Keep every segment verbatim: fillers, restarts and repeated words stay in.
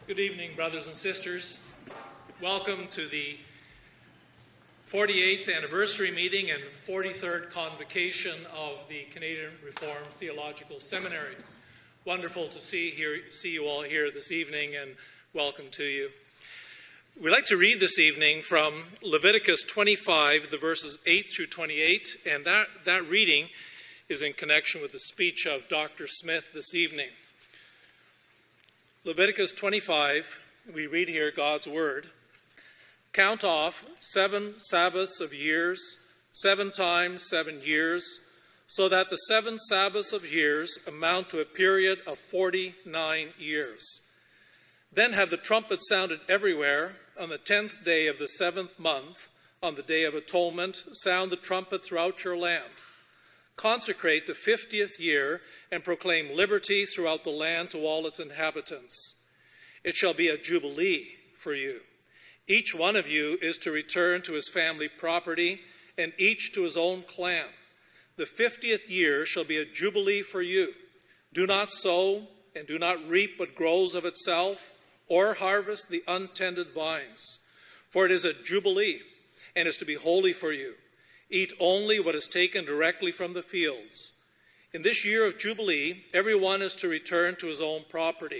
Good evening, brothers and sisters. Welcome to the forty-eighth anniversary meeting and forty-third convocation of the Canadian Reformed Theological Seminary. Wonderful to see, here, see you all here this evening, and welcome to you. We'd like to read this evening from Leviticus twenty-five, the verses eight through twenty-eight, and that, that reading is in connection with the speech of Doctor Smith this evening. Leviticus twenty-five, we read here God's word. Count off seven Sabbaths of years, seven times seven years, so that the seven Sabbaths of years amount to a period of forty-nine years. Then have the trumpet sounded everywhere. On the tenth day of the seventh month, on the day of atonement, sound the trumpet throughout your land. Consecrate the fiftieth year and proclaim liberty throughout the land to all its inhabitants. It shall be a jubilee for you. Each one of you is to return to his family property, and each to his own clan. The fiftieth year shall be a jubilee for you. Do not sow and do not reap what grows of itself, or harvest the untended vines. For it is a jubilee, and is to be holy for you. Eat only what is taken directly from the fields. In this year of Jubilee, everyone is to return to his own property.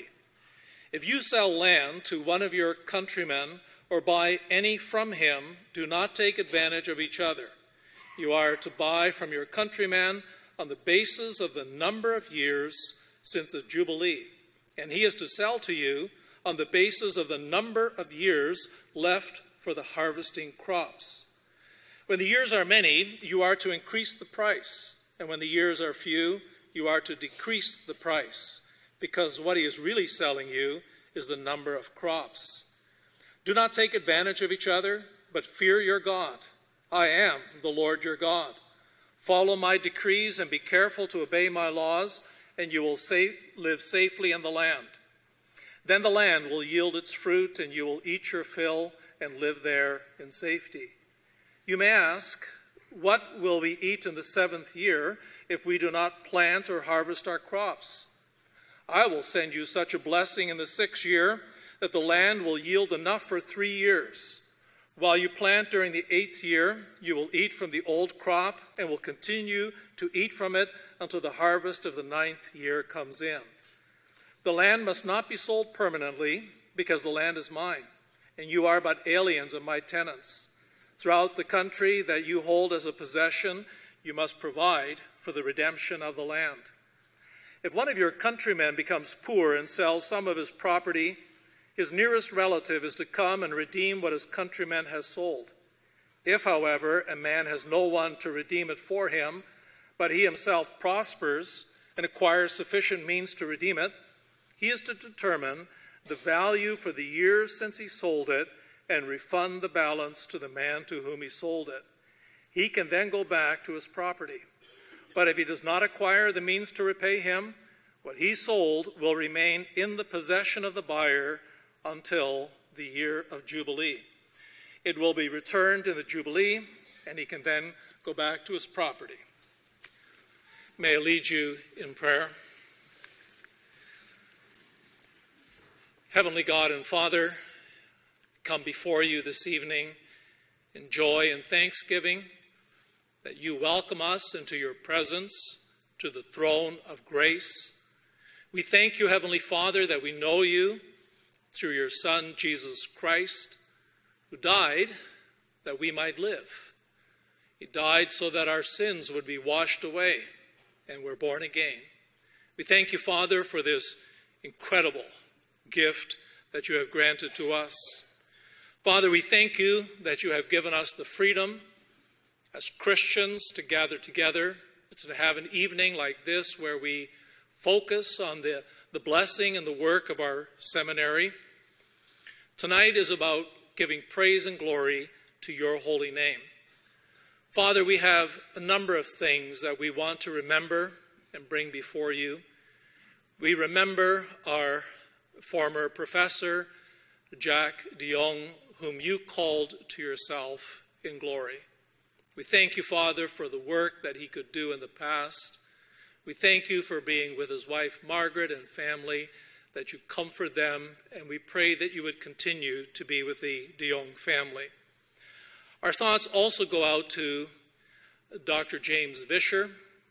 If you sell land to one of your countrymen or buy any from him, do not take advantage of each other. You are to buy from your countryman on the basis of the number of years since the Jubilee, and he is to sell to you on the basis of the number of years left for the harvesting crops. When the years are many, you are to increase the price, and when the years are few, you are to decrease the price, because what he is really selling you is the number of crops. Do not take advantage of each other, but fear your God. I am the Lord your God. Follow my decrees and be careful to obey my laws, and you will safe, live safely in the land. Then the land will yield its fruit, and you will eat your fill and live there in safety. You may ask, what will we eat in the seventh year if we do not plant or harvest our crops? I will send you such a blessing in the sixth year that the land will yield enough for three years. While you plant during the eighth year, you will eat from the old crop and will continue to eat from it until the harvest of the ninth year comes in. The land must not be sold permanently, because the land is mine, and you are but aliens and my tenants. Throughout the country that you hold as a possession, you must provide for the redemption of the land. If one of your countrymen becomes poor and sells some of his property, his nearest relative is to come and redeem what his countryman has sold. If, however, a man has no one to redeem it for him, but he himself prospers and acquires sufficient means to redeem it, he is to determine the value for the years since he sold it and refund the balance to the man to whom he sold it. He can then go back to his property. But if he does not acquire the means to repay him, what he sold will remain in the possession of the buyer until the year of Jubilee. It will be returned in the Jubilee, and he can then go back to his property. May I lead you in prayer? Heavenly God and Father, come before you this evening in joy and thanksgiving that you welcome us into your presence, to the throne of grace. We thank you, Heavenly Father, that we know you through your Son, Jesus Christ, who died that we might live. He died so that our sins would be washed away and we're born again. We thank you, Father, for this incredible gift that you have granted to us. Father, we thank you that you have given us the freedom as Christians to gather together, to have an evening like this where we focus on the, the blessing and the work of our seminary. Tonight is about giving praise and glory to your holy name. Father, we have a number of things that we want to remember and bring before you. We remember our former professor, Jack de Jong, whom you called to yourself in glory. We thank you, Father, for the work that he could do in the past. We thank you for being with his wife, Margaret, and family, that you comfort them, and we pray that you would continue to be with the de Jong family. Our thoughts also go out to Doctor James Vischer,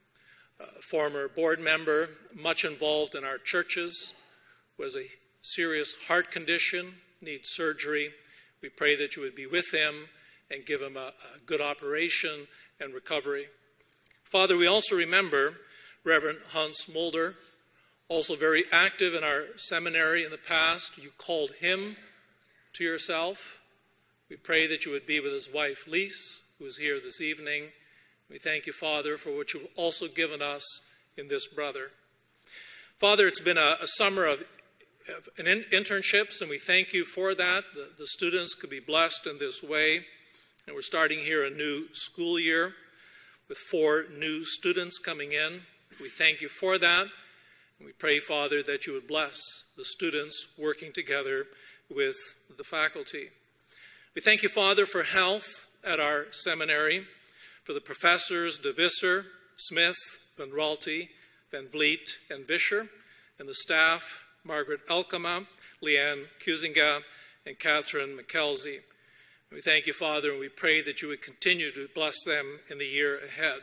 a former board member, much involved in our churches, who has a serious heart condition, needs surgery. We pray that you would be with him and give him a, a good operation and recovery. Father, we also remember Reverend Hans Mulder, also very active in our seminary in the past. You called him to yourself. We pray that you would be with his wife, Lise, who is here this evening. We thank you, Father, for what you've also given us in this brother. Father, it's been a, a summer of, of an internships, and we thank you for that. The, the students could be blessed in this way. And we're starting here a new school year with four new students coming in. We thank you for that. And we pray, Father, that you would bless the students working together with the faculty. We thank you, Father, for health at our seminary, for the professors De Visser, Smith, Van Raalte, Van Vliet, and Vischer, and the staff, Margaret Elkema, Leanne Kuzinga, and Catherine McKelsey. We thank you, Father, and we pray that you would continue to bless them in the year ahead.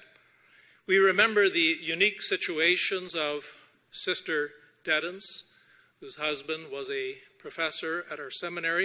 We remember the unique situations of Sister Deddens, whose husband was a professor at our seminary.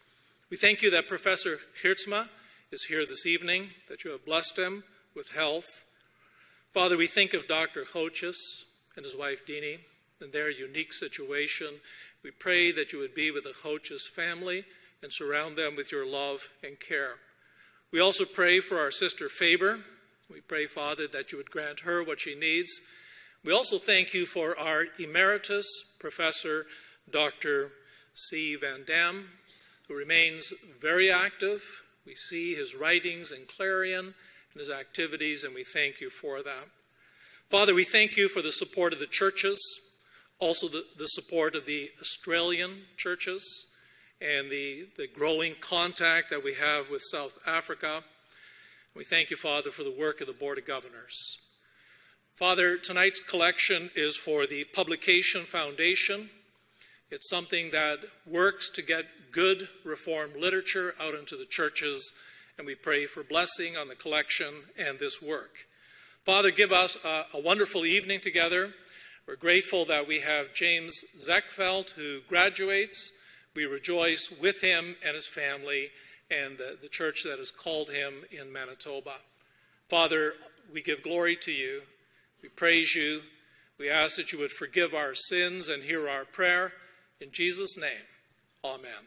We thank you that Professor Hirtzma is here this evening, that you have blessed him with health. Father, we think of Doctor Hochis and his wife Dini and their unique situation. We pray that you would be with the Hochis family and surround them with your love and care. We also pray for our sister Faber. We pray, Father, that you would grant her what she needs. We also thank you for our emeritus professor, Doctor C. Van Dam, who remains very active. We see his writings in Clarion and his activities, and we thank you for that. Father, we thank you for the support of the churches, also the, the support of the Australian churches, and the, the growing contact that we have with South Africa. We thank you, Father, for the work of the Board of Governors. Father, tonight's collection is for the Publication Foundation. It's something that works to get good Reformed literature out into the churches, and we pray for blessing on the collection and this work. Father, give us a, a wonderful evening together. We're grateful that we have James Zechveld, who graduates. We rejoice with him and his family and the, the church that has called him in Manitoba. Father, we give glory to you. We praise you. We ask that you would forgive our sins and hear our prayer. In Jesus' name, amen.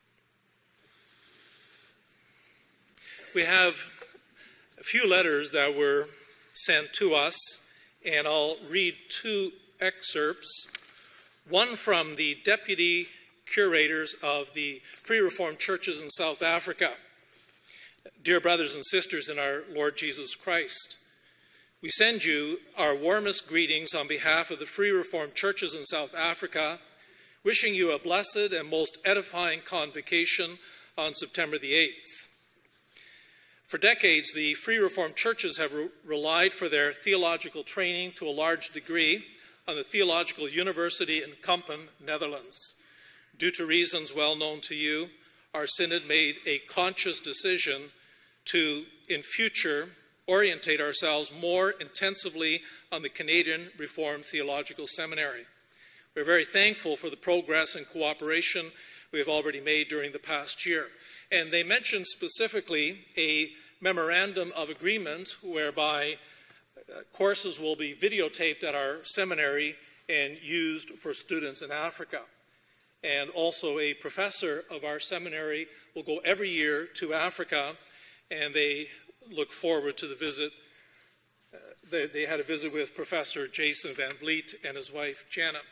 We have a few letters that were sent to us, and I'll read two excerpts. One from the Deputy Curators of the Free Reformed Churches in South Africa. Dear brothers and sisters in our Lord Jesus Christ, we send you our warmest greetings on behalf of the Free Reformed Churches in South Africa, wishing you a blessed and most edifying convocation on September the eighth. For decades, the Free Reformed Churches have re relied for their theological training to a large degree on the Theological University in Kampen, Netherlands. Due to reasons well known to you, our synod made a conscious decision to, in future, orientate ourselves more intensively on the Canadian Reformed Theological Seminary. We're very thankful for the progress and cooperation we have already made during the past year. And they mentioned specifically a memorandum of agreement whereby uh, courses will be videotaped at our seminary and used for students in Africa. And also a professor of our seminary will go every year to Africa, and they look forward to the visit. Uh, they, they had a visit with Professor Jason Van Vliet and his wife, Janet.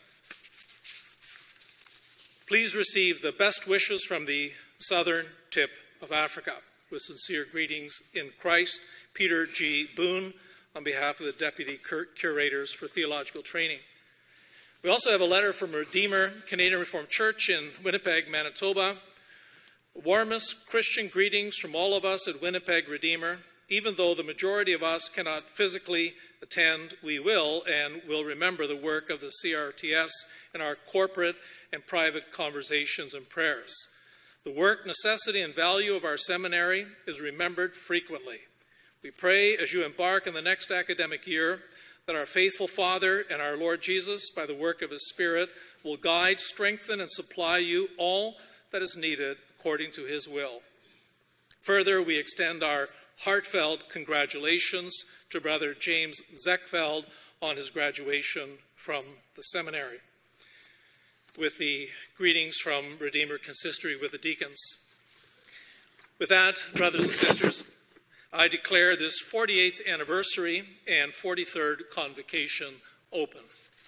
Please receive the best wishes from the southern tip of Africa. With sincere greetings in Christ, Peter G. Boone, on behalf of the Deputy Cur Curators for Theological Training. We also have a letter from Redeemer Canadian Reformed Church in Winnipeg, Manitoba. Warmest Christian greetings from all of us at Winnipeg Redeemer. even though the majority of us cannot physically attend, we will and will remember the work of the C R T S in our corporate and private conversations and prayers. The work, necessity, and value of our seminary is remembered frequently. We pray as you embark on the next academic year that our faithful Father and our Lord Jesus, by the work of his Spirit, will guide, strengthen, and supply you all that is needed according to his will. Further, we extend our heartfelt congratulations to Brother James Zeckfeld on his graduation from the seminary. With the greetings from Redeemer Consistory with the deacons. With that, brothers and sisters, I declare this forty-eighth anniversary and forty-third convocation open.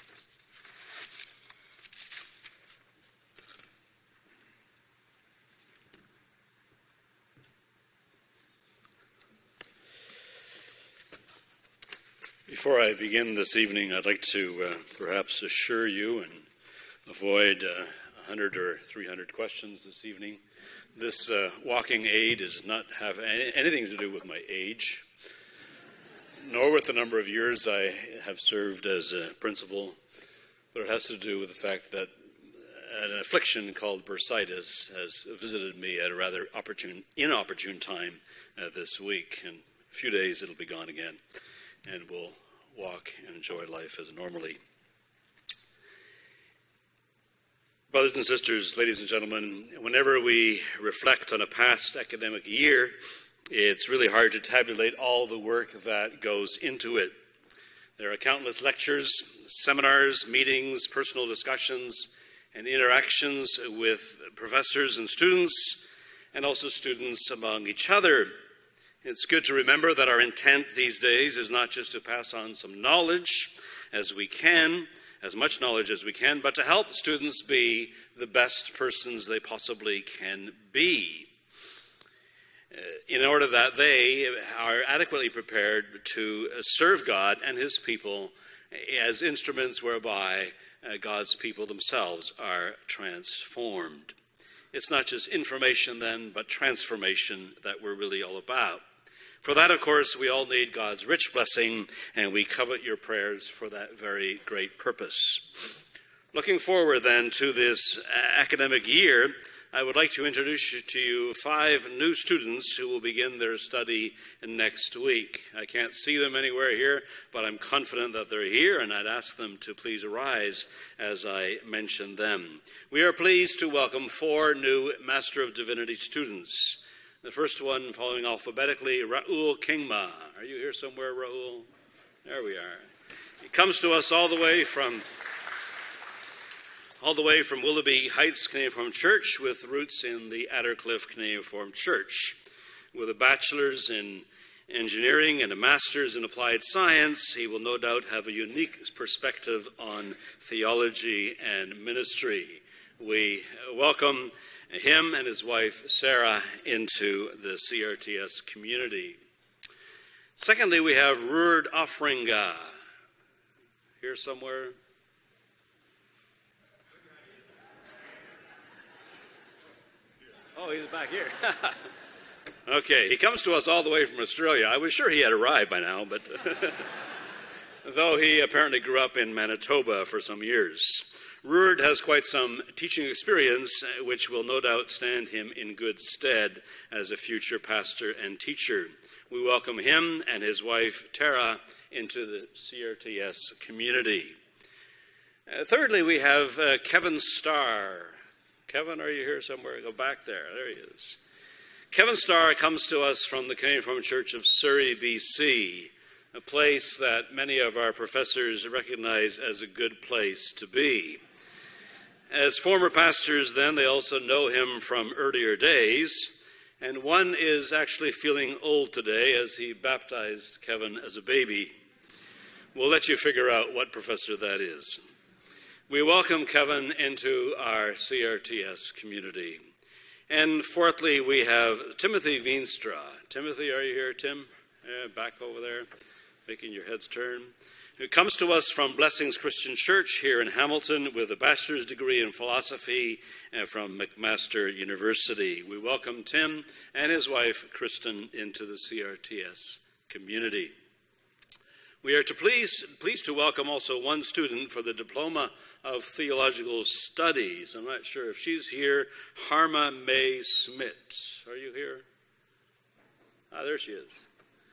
Before I begin this evening, I'd like to uh, perhaps assure you and avoid uh, one hundred or three hundred questions this evening. This uh, walking aid does not have any, anything to do with my age, nor with the number of years I have served as a principal, but it has to do with the fact that an affliction called bursitis has visited me at a rather opportune, inopportune time uh, this week. In a few days, it'll be gone again, and we'll walk and enjoy life as normally. Brothers and sisters, ladies and gentlemen, whenever we reflect on a past academic year, it's really hard to tabulate all the work that goes into it. There are countless lectures, seminars, meetings, personal discussions, and interactions with professors and students, and also students among each other. It's good to remember that our intent these days is not just to pass on some knowledge as we can, as much knowledge as we can, but to help students be the best persons they possibly can be, uh, in order that they are adequately prepared to serve God and his people as instruments whereby uh, God's people themselves are transformed. It's not just information then, but transformation that we're really all about. For that, of course, we all need God's rich blessing, and we covet your prayers for that very great purpose. Looking forward, then, to this academic year, I would like to introduce to you five new students who will begin their study next week. I can't see them anywhere here, but I'm confident that they're here, and I'd ask them to please arise as I mention them. We are pleased to welcome four new Master of Divinity students. The first one, following alphabetically, Raul Kingma. Are you here somewhere, Raul? There we are. He comes to us all the way from all the way from Willoughby Heights Canadian Church, with roots in the Addercliff Canadian Church. With a bachelor's in engineering and a master's in applied science, he will no doubt have a unique perspective on theology and ministry. We welcome him and his wife, Sarah, into the C R T S community. Secondly, we have Ruud Offringa. Here somewhere? Oh, he's back here. Okay, he comes to us all the way from Australia. I was sure he had arrived by now, but though he apparently grew up in Manitoba for some years. Ruud has quite some teaching experience, which will no doubt stand him in good stead as a future pastor and teacher. We welcome him and his wife, Tara, into the C R T S community. Uh, thirdly, we have uh, Kevin Starr. Kevin, are you here somewhere? Go back there. There he is. Kevin Starr comes to us from the Canadian Reformed Church of Surrey, B C, a place that many of our professors recognize as a good place to be. As former pastors, then, they also know him from earlier days, and one is actually feeling old today as he baptized Kevin as a baby. We'll let you figure out what professor that is. We welcome Kevin into our C R T S community. And fourthly, we have Timothy Veenstra. Timothy, are you here, Tim? Yeah, back over there. making your heads turn. It comes to us from Blessings Christian Church here in Hamilton with a bachelor's degree in philosophy from McMaster University. We welcome Tim and his wife, Kristen, into the C R T S community. We are to please, pleased to welcome also one student for the Diploma of Theological Studies. I'm not sure if she's here. Harma May Smith. Are you here? Ah, there she is.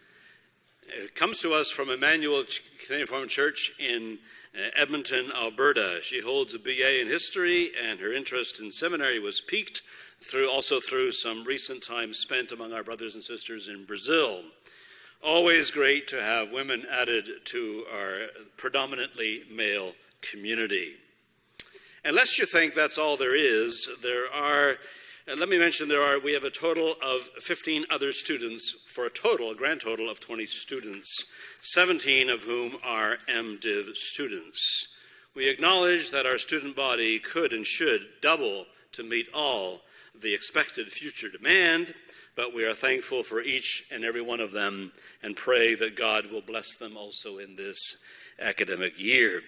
It comes to us from Emmanuel Canadian Reformed Church in Edmonton, Alberta. She holds a B A in history, and her interest in seminary was piqued through also through some recent time spent among our brothers and sisters in Brazil. Always great to have women added to our predominantly male community. And lest you think that's all there is, there are, and let me mention there are, we have a total of fifteen other students for a total, a grand total of twenty students, seventeen of whom are MDiv students. We acknowledge that our student body could and should double to meet all the expected future demand, but we are thankful for each and every one of them and pray that God will bless them also in this academic year.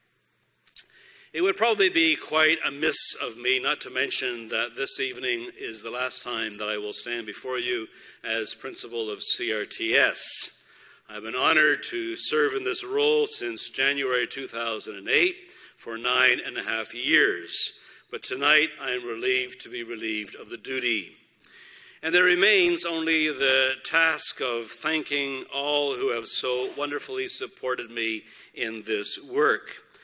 It would probably be quite amiss of me not to mention that this evening is the last time that I will stand before you as principal of C R T S. I've been honored to serve in this role since January two thousand eight for nine and a half years, but tonight I am relieved to be relieved of the duty. And there remains only the task of thanking all who have so wonderfully supported me in this work.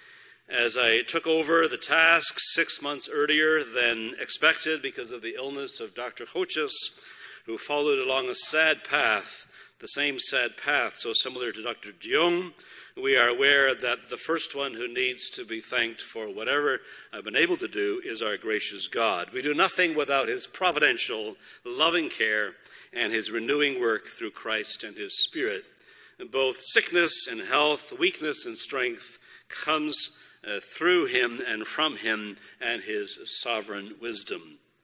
As I took over the task six months earlier than expected because of the illness of Doctor Hochus, who followed along a sad path, the same sad path so similar to Doctor Jung, we are aware that the first one who needs to be thanked for whatever I've been able to do is our gracious God. We do nothing without his providential, loving care and his renewing work through Christ and his Spirit. And both sickness and health, weakness and strength comes uh, through him and from him and his sovereign wisdom.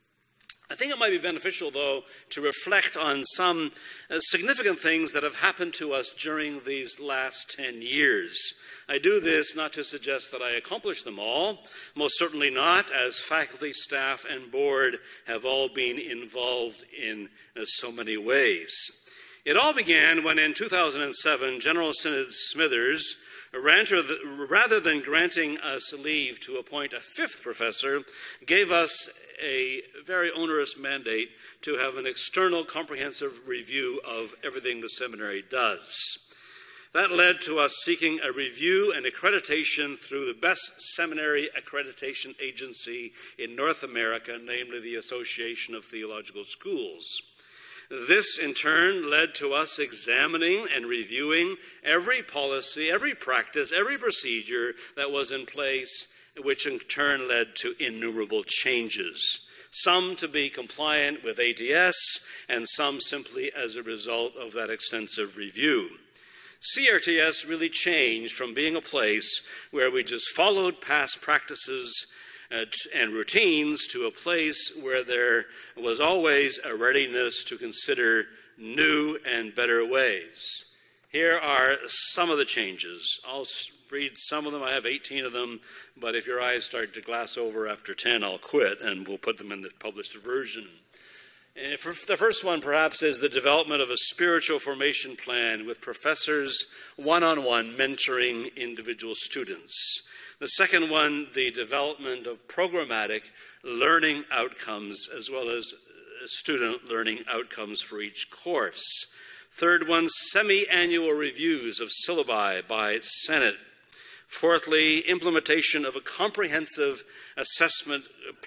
I think it might be beneficial, though, to reflect on some uh, significant things that have happened to us during these last ten years. I do this not to suggest that I accomplished them all, most certainly not, as faculty, staff, and board have all been involved in uh, so many ways. It all began when in two thousand seven, General Synod Smithers, rather than granting us leave to appoint a fifth professor, gave us a very onerous mandate to have an external comprehensive review of everything the seminary does. That led to us seeking a review and accreditation through the best seminary accreditation agency in North America, namely the Association of Theological Schools. This, in turn, led to us examining and reviewing every policy, every practice, every procedure that was in place, which in turn led to innumerable changes, some to be compliant with A T S, and some simply as a result of that extensive review. C R T S really changed from being a place where we just followed past practices and routines to a place where there was always a readiness to consider new and better ways. Here are some of the changes. I'll read some of them. I have eighteen of them, but if your eyes start to glass over after ten, I'll quit, and we'll put them in the published version. And for the first one, perhaps, is the development of a spiritual formation plan with professors one-on-one mentoring individual students. The second one, the development of programmatic learning outcomes as well as student learning outcomes for each course. Third one, semi-annual reviews of syllabi by Senate. Fourthly, implementation of a comprehensive assessment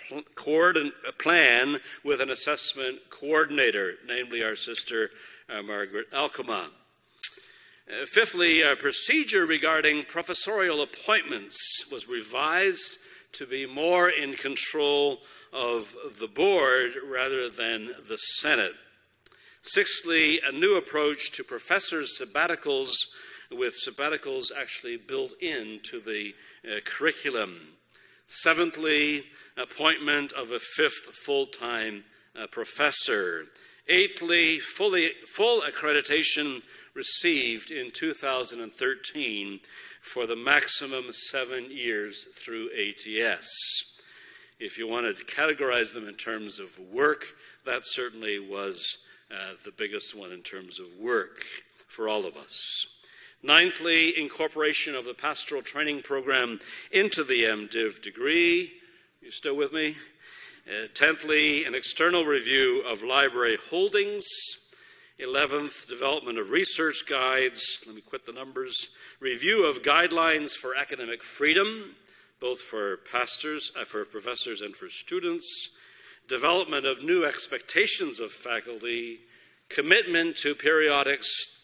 plan with an assessment coordinator, namely our sister uh, Margaret Alcoma. Uh, fifthly, a procedure regarding professorial appointments was revised to be more in control of the board rather than the Senate. Sixthly, a new approach to professors' sabbaticals, with sabbaticals actually built into the uh, curriculum. Seventhly, appointment of a fifth full-time uh, professor. Eighthly, fully, full accreditation received in two thousand thirteen for the maximum seven years through A T S. If you wanted to categorize them in terms of work, that certainly was uh, the biggest one in terms of work for all of us. Ninthly, incorporation of the pastoral training program into the MDiv degree. You still with me? Uh, tenthly, an external review of library holdings. Eleventh, development of research guides. Let me quit the numbers. Review of guidelines for academic freedom, both for pastors, uh, for professors and for students. Development of new expectations of faculty. Commitment to periodic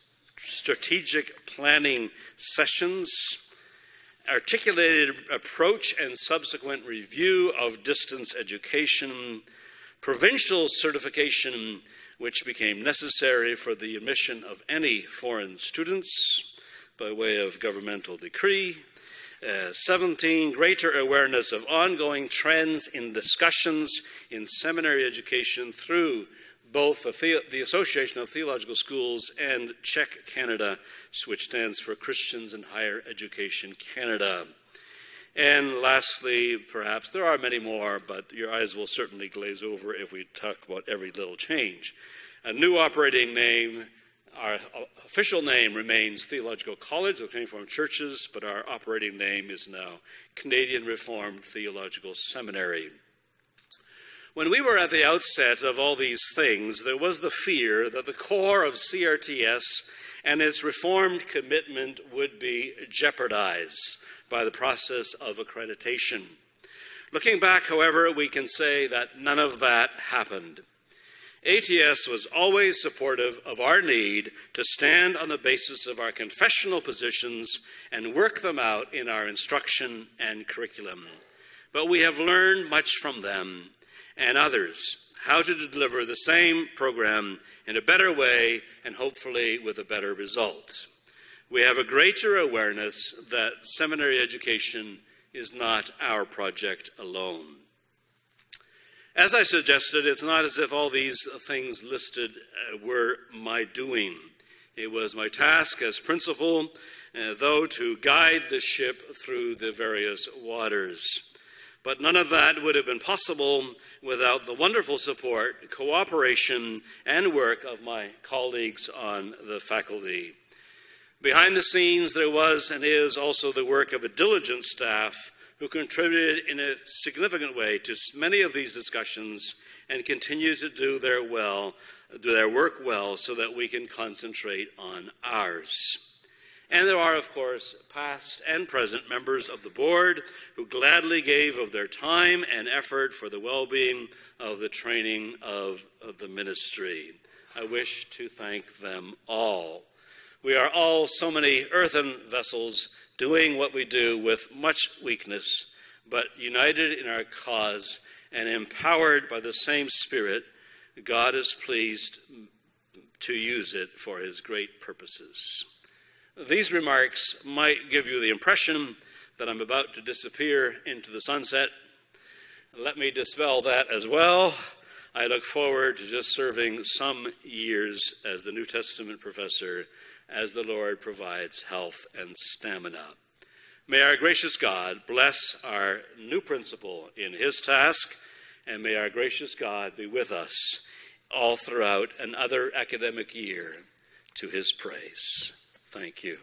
strategic planning sessions, articulated approach and subsequent review of distance education, provincial certification, which became necessary for the admission of any foreign students by way of governmental decree. Uh, seventeen, greater awareness of ongoing trends in discussions in seminary education through both the, the, the Association of Theological Schools and CHEC Canada, which stands for Christians in Higher Education Canada. And lastly, perhaps, there are many more, but your eyes will certainly glaze over if we talk about every little change. A new operating name, our official name remains Theological College of Canadian Reformed Churches, but our operating name is now Canadian Reformed Theological Seminary. When we were at the outset of all these things, there was the fear that the core of C R T S and its reformed commitment would be jeopardized by the process of accreditation. Looking back, however, we can say that none of that happened. A T S was always supportive of our need to stand on the basis of our confessional positions and work them out in our instruction and curriculum. But we have learned much from them and others how to deliver the same program in a better way and hopefully with a better result. We have a greater awareness that seminary education is not our project alone. As I suggested, it's not as if all these things listed uh, were my doing. It was my task as principal, uh, though, to guide the ship through the various waters. But none of that would have been possible without the wonderful support, cooperation, and work of my colleagues on the faculty. Behind the scenes, there was and is also the work of a diligent staff who contributed in a significant way to many of these discussions and continue to do their well, do their work well so that we can concentrate on ours. And there are, of course, past and present members of the board who gladly gave of their time and effort for the well-being of the training of, of the ministry. I wish to thank them all. We are all so many earthen vessels doing what we do with much weakness, but united in our cause and empowered by the same Spirit, God is pleased to use it for his great purposes. These remarks might give you the impression that I'm about to disappear into the sunset. Let me dispel that as well. I look forward to just serving some years as the New Testament professor as the Lord provides health and stamina. May our gracious God bless our new principal in his task, and may our gracious God be with us all throughout another academic year to his praise. Thank you.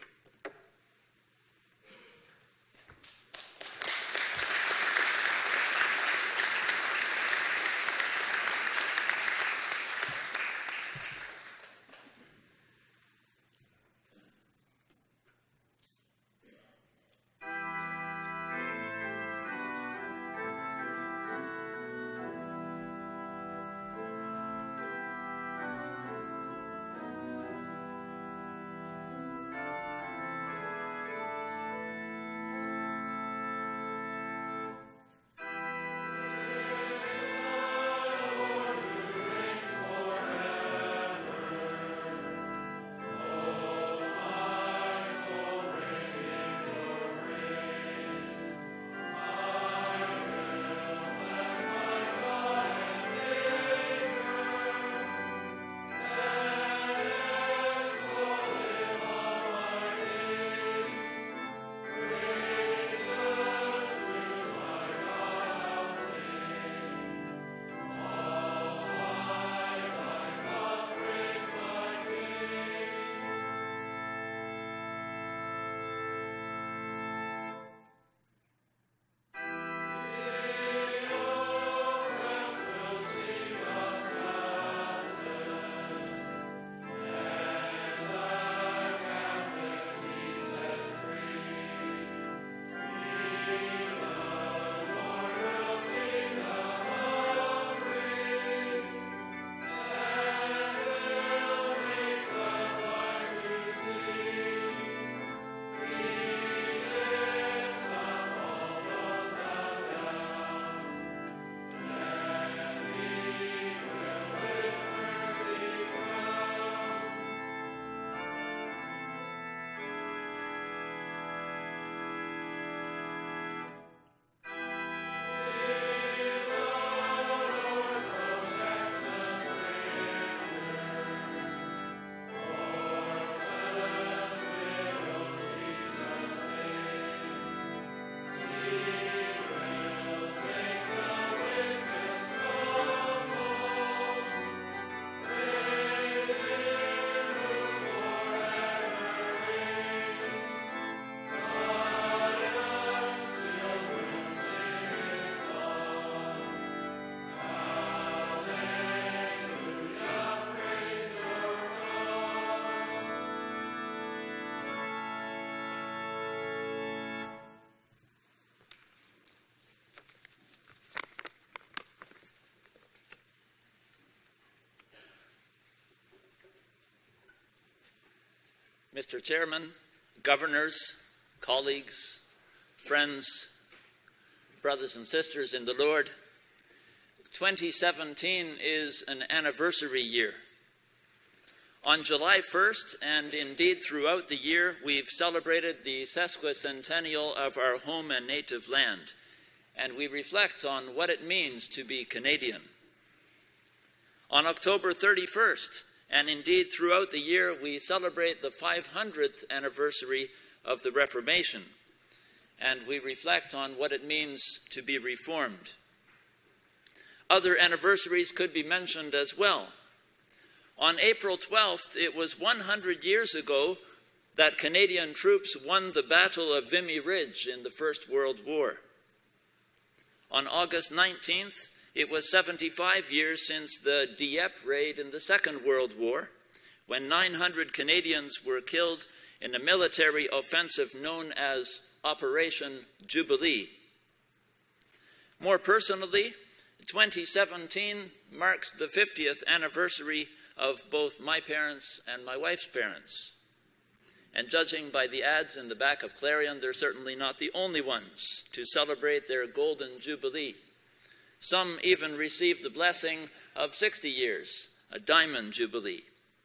Mister Chairman, governors, colleagues, friends, brothers and sisters in the Lord, twenty seventeen is an anniversary year. On July first, and indeed throughout the year, we've celebrated the sesquicentennial of our home and native land, and we reflect on what it means to be Canadian. On October thirty-first, and indeed throughout the year, we celebrate the five hundredth anniversary of the Reformation, and we reflect on what it means to be reformed. Other anniversaries could be mentioned as well. On April twelfth, it was one hundred years ago that Canadian troops won the Battle of Vimy Ridge in the First World War. On August nineteenth, it was seventy-five years since the Dieppe raid in the Second World War, when nine hundred Canadians were killed in a military offensive known as Operation Jubilee. More personally, twenty seventeen marks the fiftieth anniversary of both my parents and my wife's parents. And judging by the ads in the back of Clarion, they're certainly not the only ones to celebrate their golden jubilee. Some even received the blessing of sixty years, a diamond jubilee.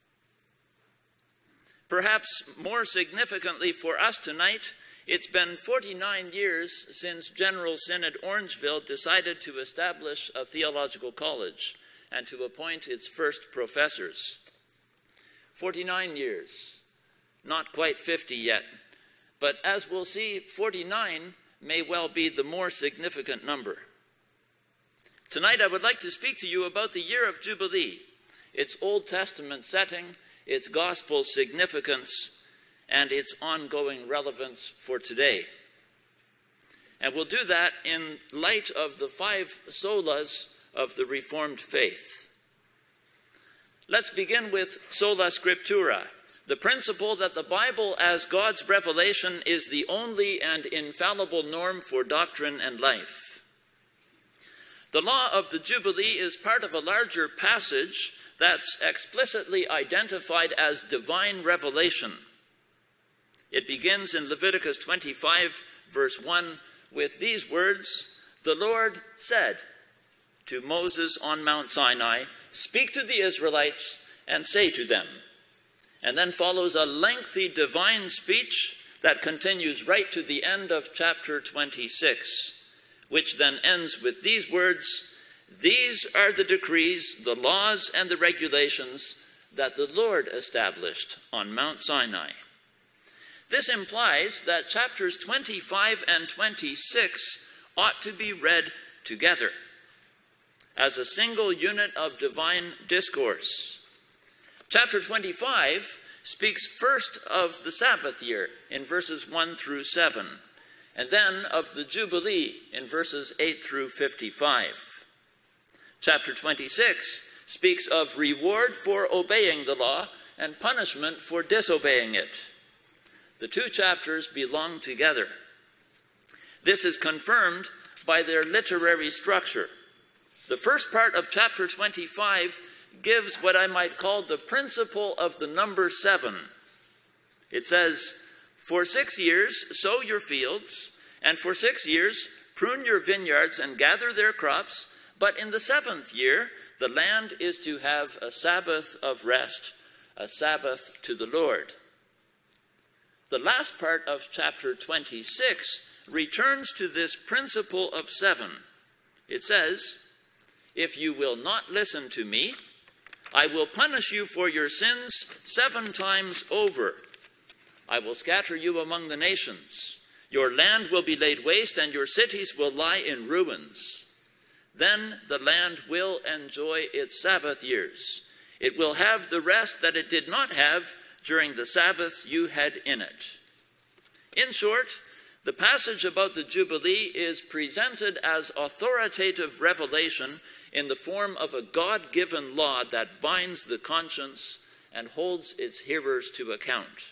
Perhaps more significantly for us tonight, it's been forty-nine years since General Synod Orangeville decided to establish a theological college and to appoint its first professors. forty-nine years, not quite fifty yet, but as we'll see, forty-nine may well be the more significant number. Tonight I would like to speak to you about the year of Jubilee, its Old Testament setting, its gospel significance, and its ongoing relevance for today. And we'll do that in light of the five solas of the Reformed faith. Let's begin with sola scriptura, the principle that the Bible as God's revelation is the only and infallible norm for doctrine and life. The law of the Jubilee is part of a larger passage that's explicitly identified as divine revelation. It begins in Leviticus twenty-five, verse one, with these words, "The Lord said to Moses on Mount Sinai, 'Speak to the Israelites and say to them.'" And then follows a lengthy divine speech that continues right to the end of chapter twenty-six, which then ends with these words, "These are the decrees, the laws, and the regulations that the Lord established on Mount Sinai." This implies that chapters twenty-five and twenty-six ought to be read together as a single unit of divine discourse. Chapter twenty-five speaks first of the Sabbath year in verses one through seven, and then of the Jubilee in verses eight through fifty-five. Chapter twenty-six speaks of reward for obeying the law and punishment for disobeying it. The two chapters belong together. This is confirmed by their literary structure. The first part of chapter twenty-five gives what I might call the principle of the number seven. It says, "For six years sow your fields, and for six years prune your vineyards and gather their crops, but in the seventh year the land is to have a Sabbath of rest, a Sabbath to the Lord." The last part of chapter twenty-six returns to this principle of seven. It says, "If you will not listen to me, I will punish you for your sins seven times over. I will scatter you among the nations. Your land will be laid waste, and your cities will lie in ruins. Then the land will enjoy its Sabbath years. It will have the rest that it did not have during the Sabbaths you had in it." In short, the passage about the Jubilee is presented as authoritative revelation in the form of a God-given law that binds the conscience and holds its hearers to account.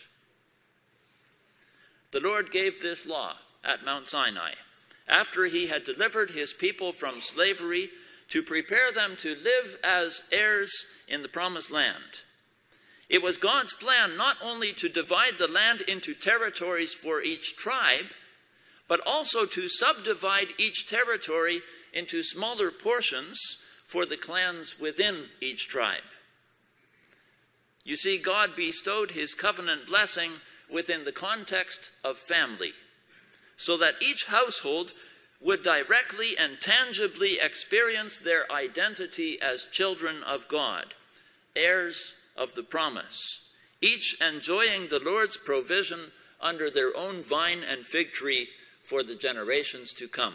The Lord gave this law at Mount Sinai after he had delivered his people from slavery to prepare them to live as heirs in the promised land. It was God's plan not only to divide the land into territories for each tribe, but also to subdivide each territory into smaller portions for the clans within each tribe. You see, God bestowed his covenant blessing within the context of family, so that each household would directly and tangibly experience their identity as children of God, heirs of the promise, each enjoying the Lord's provision under their own vine and fig tree for the generations to come.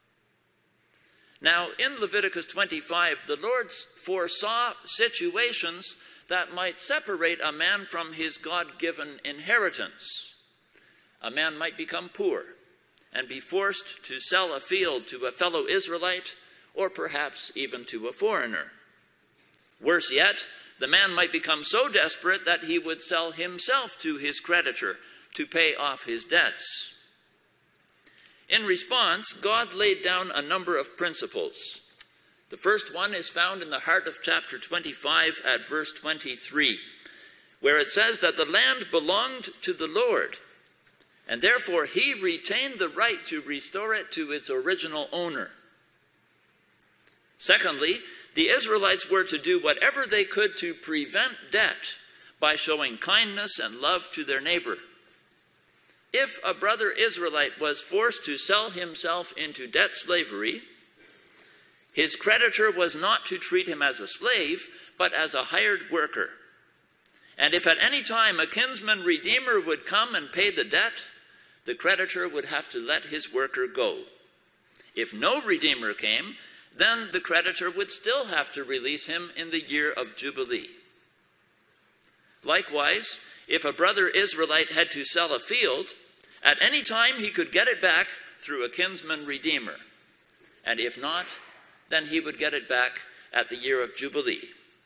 Now, in Leviticus twenty-five, the Lord foresaw situations that might separate a man from his God-given inheritance. A man might become poor and be forced to sell a field to a fellow Israelite, or perhaps even to a foreigner. Worse yet, the man might become so desperate that he would sell himself to his creditor to pay off his debts. In response, God laid down a number of principles. The first one is found in the heart of chapter twenty-five at verse twenty-three, where it says that the land belonged to the Lord, and therefore he retained the right to restore it to its original owner. Secondly, the Israelites were to do whatever they could to prevent debt by showing kindness and love to their neighbor. If a brother Israelite was forced to sell himself into debt slavery, his creditor was not to treat him as a slave, but as a hired worker. And if at any time a kinsman redeemer would come and pay the debt, the creditor would have to let his worker go. If no redeemer came, then the creditor would still have to release him in the year of Jubilee. Likewise, if a brother Israelite had to sell a field, at any time he could get it back through a kinsman redeemer. And if not, then he would get it back at the year of Jubilee.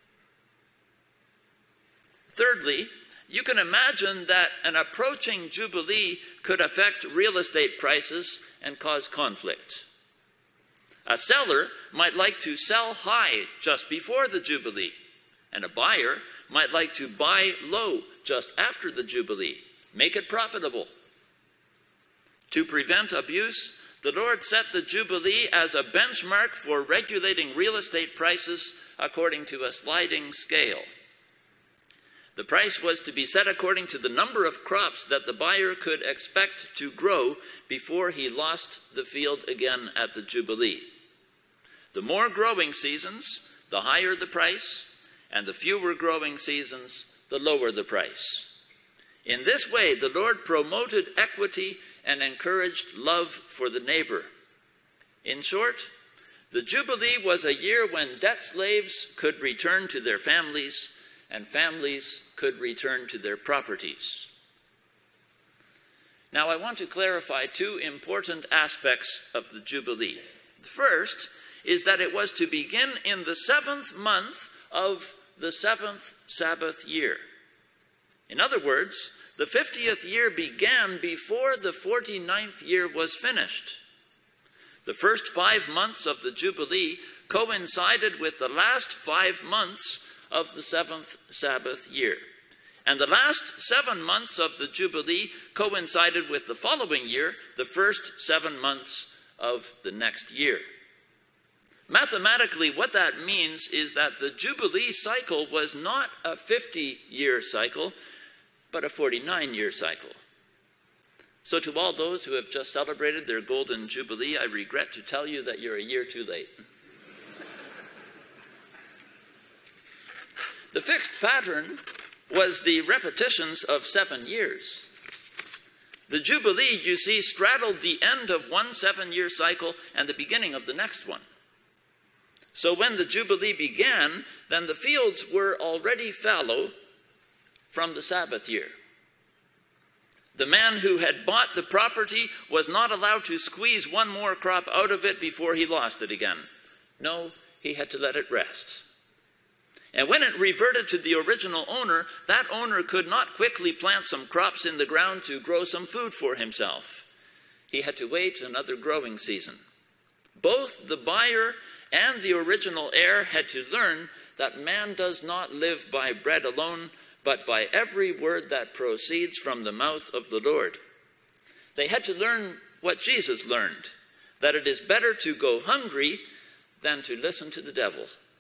Thirdly, you can imagine that an approaching Jubilee could affect real estate prices and cause conflict. A seller might like to sell high just before the Jubilee, and a buyer might like to buy low just after the Jubilee. Make it profitable. To prevent abuse, the Lord set the Jubilee as a benchmark for regulating real estate prices according to a sliding scale. The price was to be set according to the number of crops that the buyer could expect to grow before he lost the field again at the Jubilee. The more growing seasons, the higher the price, and the fewer growing seasons, the lower the price. In this way, the Lord promoted equity and encouraged love for the neighbor. In short, the Jubilee was a year when debt slaves could return to their families and families could return to their properties. Now, I want to clarify two important aspects of the Jubilee. The first is that it was to begin in the seventh month of the seventh Sabbath year. In other words, the fiftieth year began before the forty-ninth year was finished. The first five months of the Jubilee coincided with the last five months of the seventh Sabbath year. And the last seven months of the Jubilee coincided with the following year, the first seven months of the next year. Mathematically, what that means is that the Jubilee cycle was not a fifty-year cycle, but a forty-nine-year cycle. So to all those who have just celebrated their golden Jubilee, I regret to tell you that you're a year too late. The fixed pattern was the repetitions of seven years. The Jubilee, you see, straddled the end of one seven-year cycle and the beginning of the next one. So when the Jubilee began, then the fields were already fallow from the Sabbath year. The man who had bought the property was not allowed to squeeze one more crop out of it before he lost it again. No, he had to let it rest. And when it reverted to the original owner, that owner could not quickly plant some crops in the ground to grow some food for himself. He had to wait another growing season. Both the buyer and the original heir had to learn that man does not live by bread alone, but by every word that proceeds from the mouth of the Lord. They had to learn what Jesus learned, that it is better to go hungry than to listen to the devil.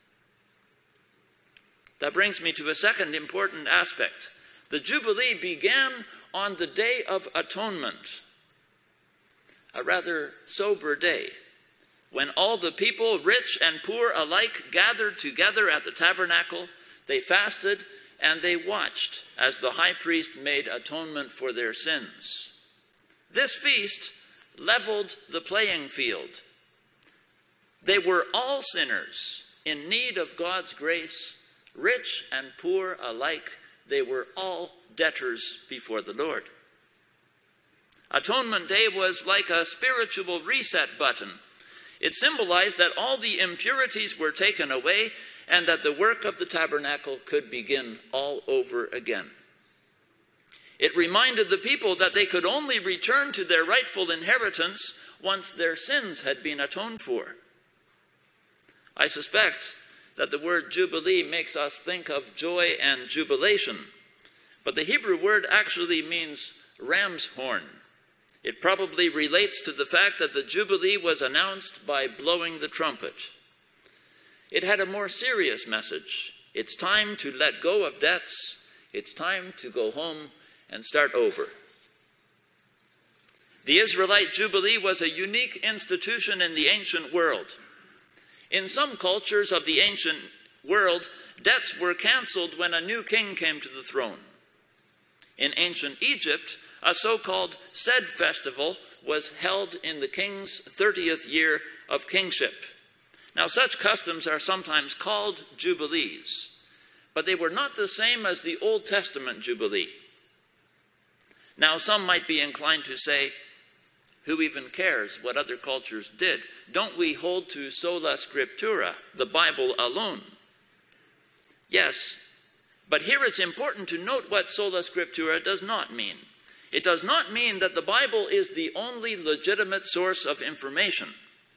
That brings me to a second important aspect. The Jubilee began on the Day of Atonement, a rather sober day, when all the people, rich and poor alike, gathered together at the tabernacle. They fasted and they watched as the high priest made atonement for their sins. This feast leveled the playing field. They were all sinners in need of God's grace, rich and poor alike. They were all debtors before the Lord. Atonement Day was like a spiritual reset button. It symbolized that all the impurities were taken away and that the work of the tabernacle could begin all over again. It reminded the people that they could only return to their rightful inheritance once their sins had been atoned for. I suspect that the word Jubilee makes us think of joy and jubilation, but the Hebrew word actually means ram's horn. It probably relates to the fact that the Jubilee was announced by blowing the trumpet. It had a more serious message. It's time to let go of debts. It's time to go home and start over. The Israelite Jubilee was a unique institution in the ancient world. In some cultures of the ancient world, debts were canceled when a new king came to the throne. In ancient Egypt, a so-called Sed festival was held in the king's thirtieth year of kingship. Now, such customs are sometimes called jubilees, but they were not the same as the Old Testament Jubilee. Now, some might be inclined to say, who even cares what other cultures did? Don't we hold to sola scriptura, the Bible alone? Yes, but here it's important to note what sola scriptura does not mean. It does not mean that the Bible is the only legitimate source of information.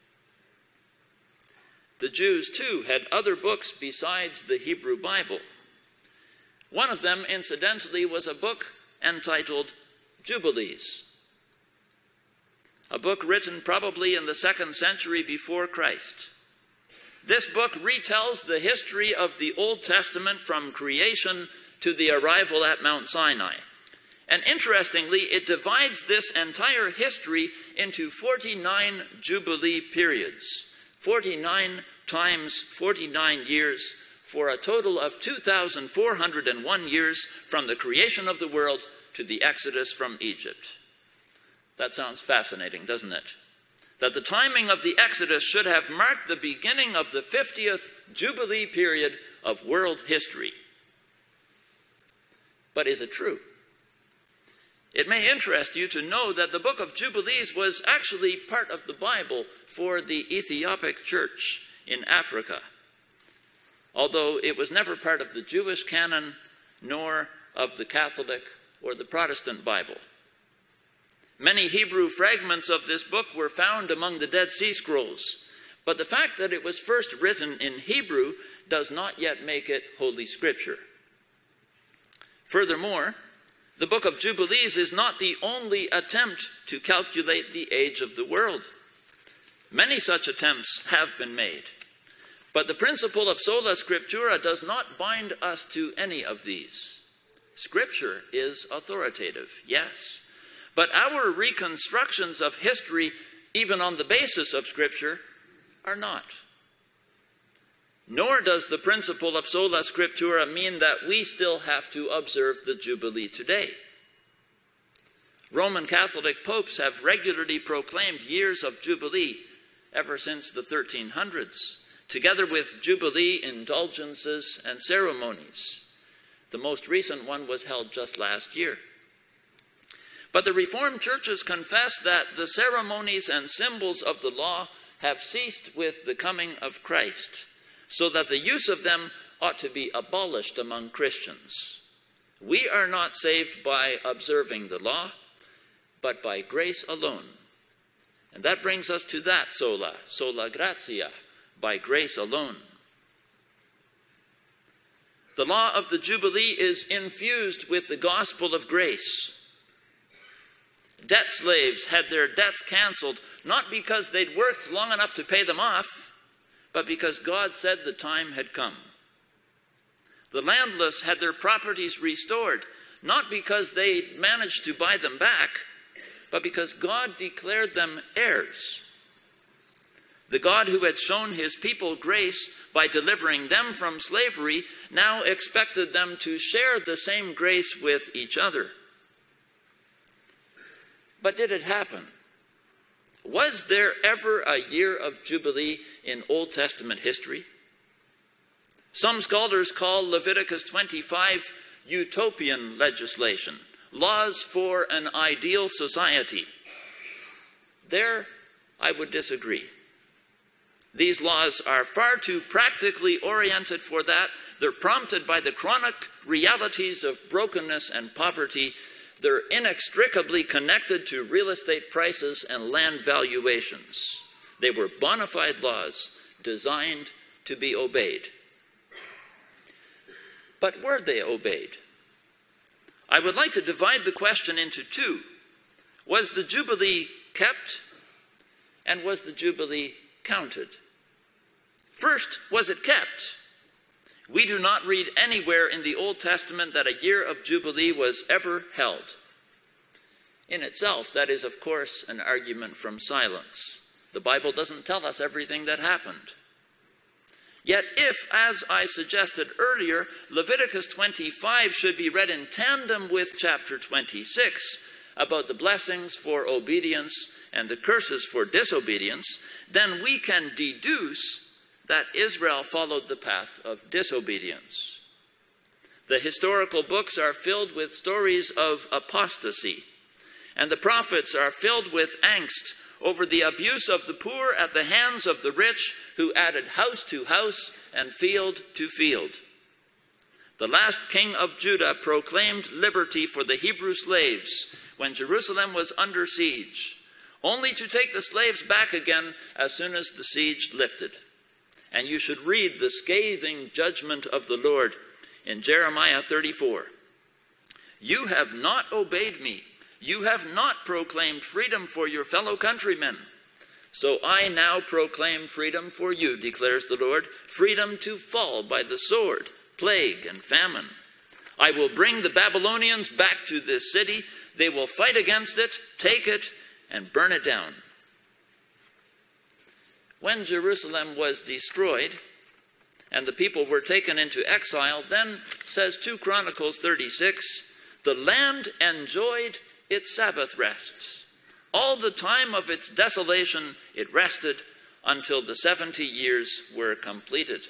The Jews, too, had other books besides the Hebrew Bible. One of them, incidentally, was a book entitled Jubilees, a book written probably in the second century before Christ. This book retells the history of the Old Testament from creation to the arrival at Mount Sinai. And interestingly, it divides this entire history into forty-nine Jubilee periods, forty-nine times forty-nine years, for a total of two thousand four hundred one years from the creation of the world to the Exodus from Egypt. That sounds fascinating, doesn't it? That the timing of the Exodus should have marked the beginning of the fiftieth Jubilee period of world history. But is it true? It may interest you to know that the book of Jubilees was actually part of the Bible for the Ethiopic church in Africa, although it was never part of the Jewish canon nor of the Catholic or the Protestant Bible. Many Hebrew fragments of this book were found among the Dead Sea Scrolls, but the fact that it was first written in Hebrew does not yet make it Holy Scripture. Furthermore, the book of Jubilees is not the only attempt to calculate the age of the world. Many such attempts have been made, but the principle of sola scriptura does not bind us to any of these. Scripture is authoritative, yes, but our reconstructions of history, even on the basis of Scripture, are not. Nor does the principle of sola scriptura mean that we still have to observe the Jubilee today. Roman Catholic popes have regularly proclaimed years of Jubilee ever since the thirteen hundreds, together with Jubilee indulgences and ceremonies. The most recent one was held just last year. But the Reformed churches confess that the ceremonies and symbols of the law have ceased with the coming of Christ, so that the use of them ought to be abolished among Christians. We are not saved by observing the law, but by grace alone. And that brings us to that sola, sola gratia, by grace alone. The law of the Jubilee is infused with the gospel of grace. Debt slaves had their debts canceled, not because they'd worked long enough to pay them off, but because God said the time had come. The landless had their properties restored, not because they managed to buy them back, but because God declared them heirs. The God who had shown his people grace by delivering them from slavery now expected them to share the same grace with each other. But did it happen? Was there ever a year of Jubilee in Old Testament history? Some scholars call Leviticus twenty-five utopian legislation, laws for an ideal society. There, I would disagree. These laws are far too practically oriented for that. They're prompted by the chronic realities of brokenness and poverty. They're inextricably connected to real estate prices and land valuations. They were bona fide laws designed to be obeyed. But were they obeyed? I would like to divide the question into two. Was the Jubilee kept, and was the Jubilee counted? First, was it kept? We do not read anywhere in the Old Testament that a year of Jubilee was ever held. In itself, that is, of course, an argument from silence. The Bible doesn't tell us everything that happened. Yet if, as I suggested earlier, Leviticus twenty-five should be read in tandem with chapter twenty-six about the blessings for obedience and the curses for disobedience, then we can deduce that Israel followed the path of disobedience. The historical books are filled with stories of apostasy, and the prophets are filled with angst over the abuse of the poor at the hands of the rich, who added house to house and field to field. The last king of Judah proclaimed liberty for the Hebrew slaves when Jerusalem was under siege, only to take the slaves back again as soon as the siege lifted. And you should read the scathing judgment of the Lord in Jeremiah thirty-four. You have not obeyed me. You have not proclaimed freedom for your fellow countrymen. So I now proclaim freedom for you, declares the Lord, freedom to fall by the sword, plague, and famine. I will bring the Babylonians back to this city. They will fight against it, take it, and burn it down. When Jerusalem was destroyed and the people were taken into exile, then, says Second Chronicles thirty-six, the land enjoyed its Sabbath rests. All the time of its desolation it rested until the seventy years were completed.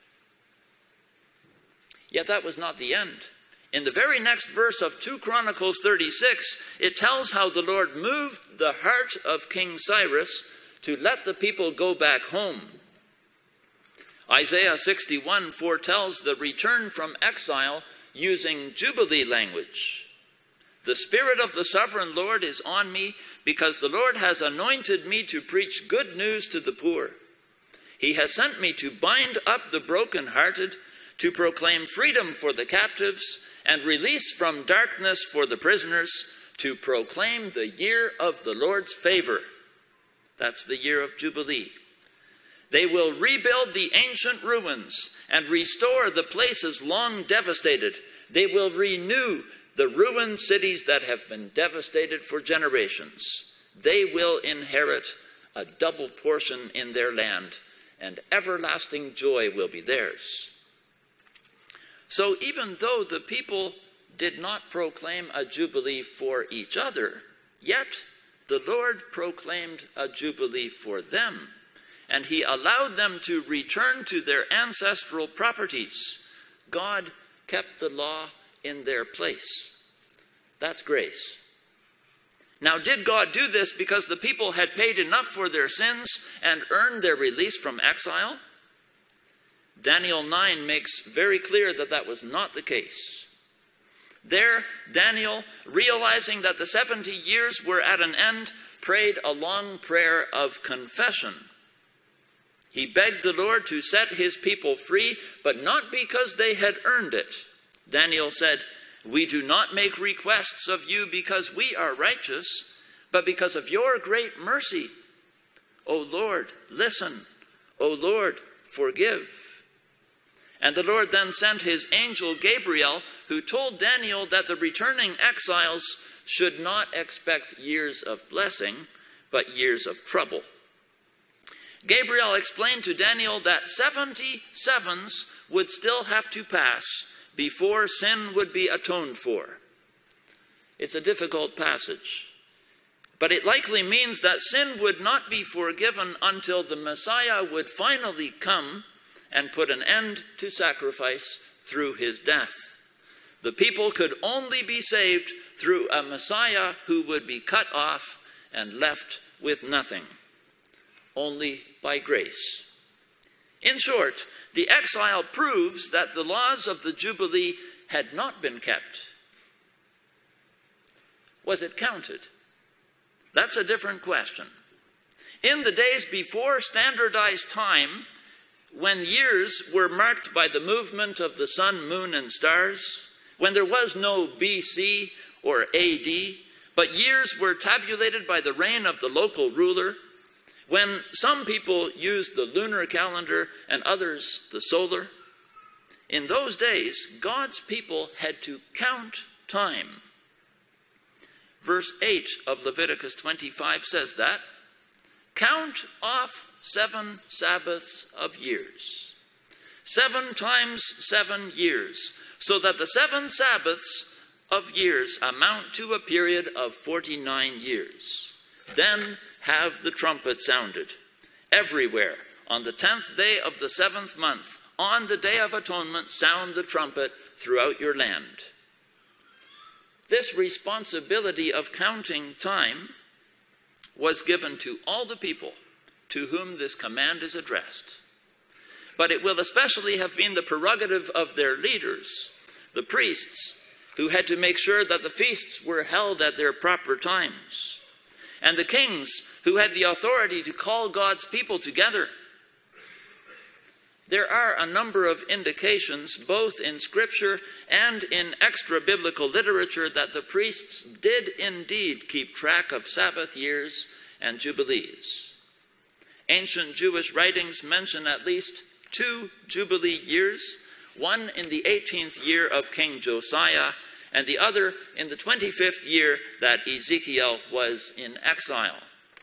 Yet that was not the end. In the very next verse of Second Chronicles thirty-six, it tells how the Lord moved the heart of King Cyrus to let the people go back home. Isaiah sixty-one foretells the return from exile using Jubilee language. The Spirit of the Sovereign Lord is on me, because the Lord has anointed me to preach good news to the poor. He has sent me to bind up the brokenhearted, to proclaim freedom for the captives, and release from darkness for the prisoners, to proclaim the year of the Lord's favor. That's the year of Jubilee. They will rebuild the ancient ruins and restore the places long devastated. They will renew the ruined cities that have been devastated for generations. They will inherit a double portion in their land, and everlasting joy will be theirs. So even though the people did not proclaim a jubilee for each other, yet the Lord proclaimed a jubilee for them, and he allowed them to return to their ancestral properties. God kept the law in their place. That's grace. Now, did God do this because the people had paid enough for their sins and earned their release from exile? Daniel nine makes very clear that that was not the case. There, Daniel, realizing that the seventy years were at an end, prayed a long prayer of confession. He begged the Lord to set his people free, but not because they had earned it. Daniel said, "We do not make requests of you because we are righteous, but because of your great mercy. O Lord, listen. O Lord, forgive." And the Lord then sent his angel Gabriel, who told Daniel that the returning exiles should not expect years of blessing, but years of trouble. Gabriel explained to Daniel that seventy sevens would still have to pass before sin would be atoned for. It's a difficult passage, but it likely means that sin would not be forgiven until the Messiah would finally come and put an end to sacrifice through his death. The people could only be saved through a Messiah who would be cut off and left with nothing, only by grace. In short, the exile proves that the laws of the Jubilee had not been kept. Was it counted? That's a different question. In the days before standardized time, when years were marked by the movement of the sun, moon, and stars, when there was no B C or A D, but years were tabulated by the reign of the local ruler, when some people used the lunar calendar and others the solar, in those days, God's people had to count time. Verse eight of Leviticus twenty-five says that, "Count off seven Sabbaths of years, seven times seven years, so that the seven Sabbaths of years amount to a period of forty-nine years. Then have the trumpet sounded everywhere. On the tenth day of the seventh month, on the Day of Atonement, sound the trumpet throughout your land." This responsibility of counting time was given to all the people to whom this command is addressed. But it will especially have been the prerogative of their leaders, the priests, who had to make sure that the feasts were held at their proper times, and the kings, who had the authority to call God's people together. There are a number of indications, both in Scripture and in extra-biblical literature, that the priests did indeed keep track of Sabbath years and jubilees. Ancient Jewish writings mention at least two jubilee years, one in the eighteenth year of King Josiah, and the other in the twenty-fifth year that Ezekiel was in exile.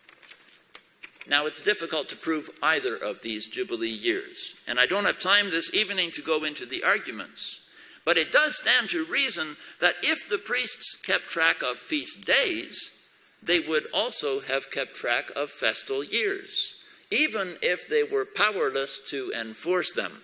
Now, it's difficult to prove either of these Jubilee years, and I don't have time this evening to go into the arguments, but it does stand to reason that if the priests kept track of feast days, they would also have kept track of festal years, even if they were powerless to enforce them.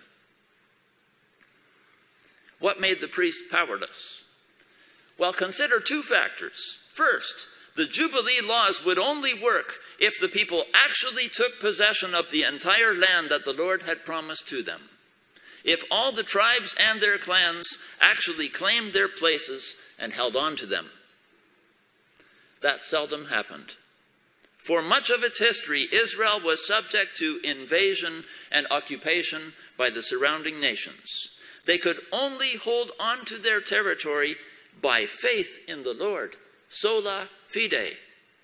What made the priests powerless? Well, consider two factors. First, the Jubilee laws would only work if the people actually took possession of the entire land that the Lord had promised to them. If all the tribes and their clans actually claimed their places and held on to them. That seldom happened. For much of its history, Israel was subject to invasion and occupation by the surrounding nations. They could only hold on to their territory by faith in the Lord, sola fide.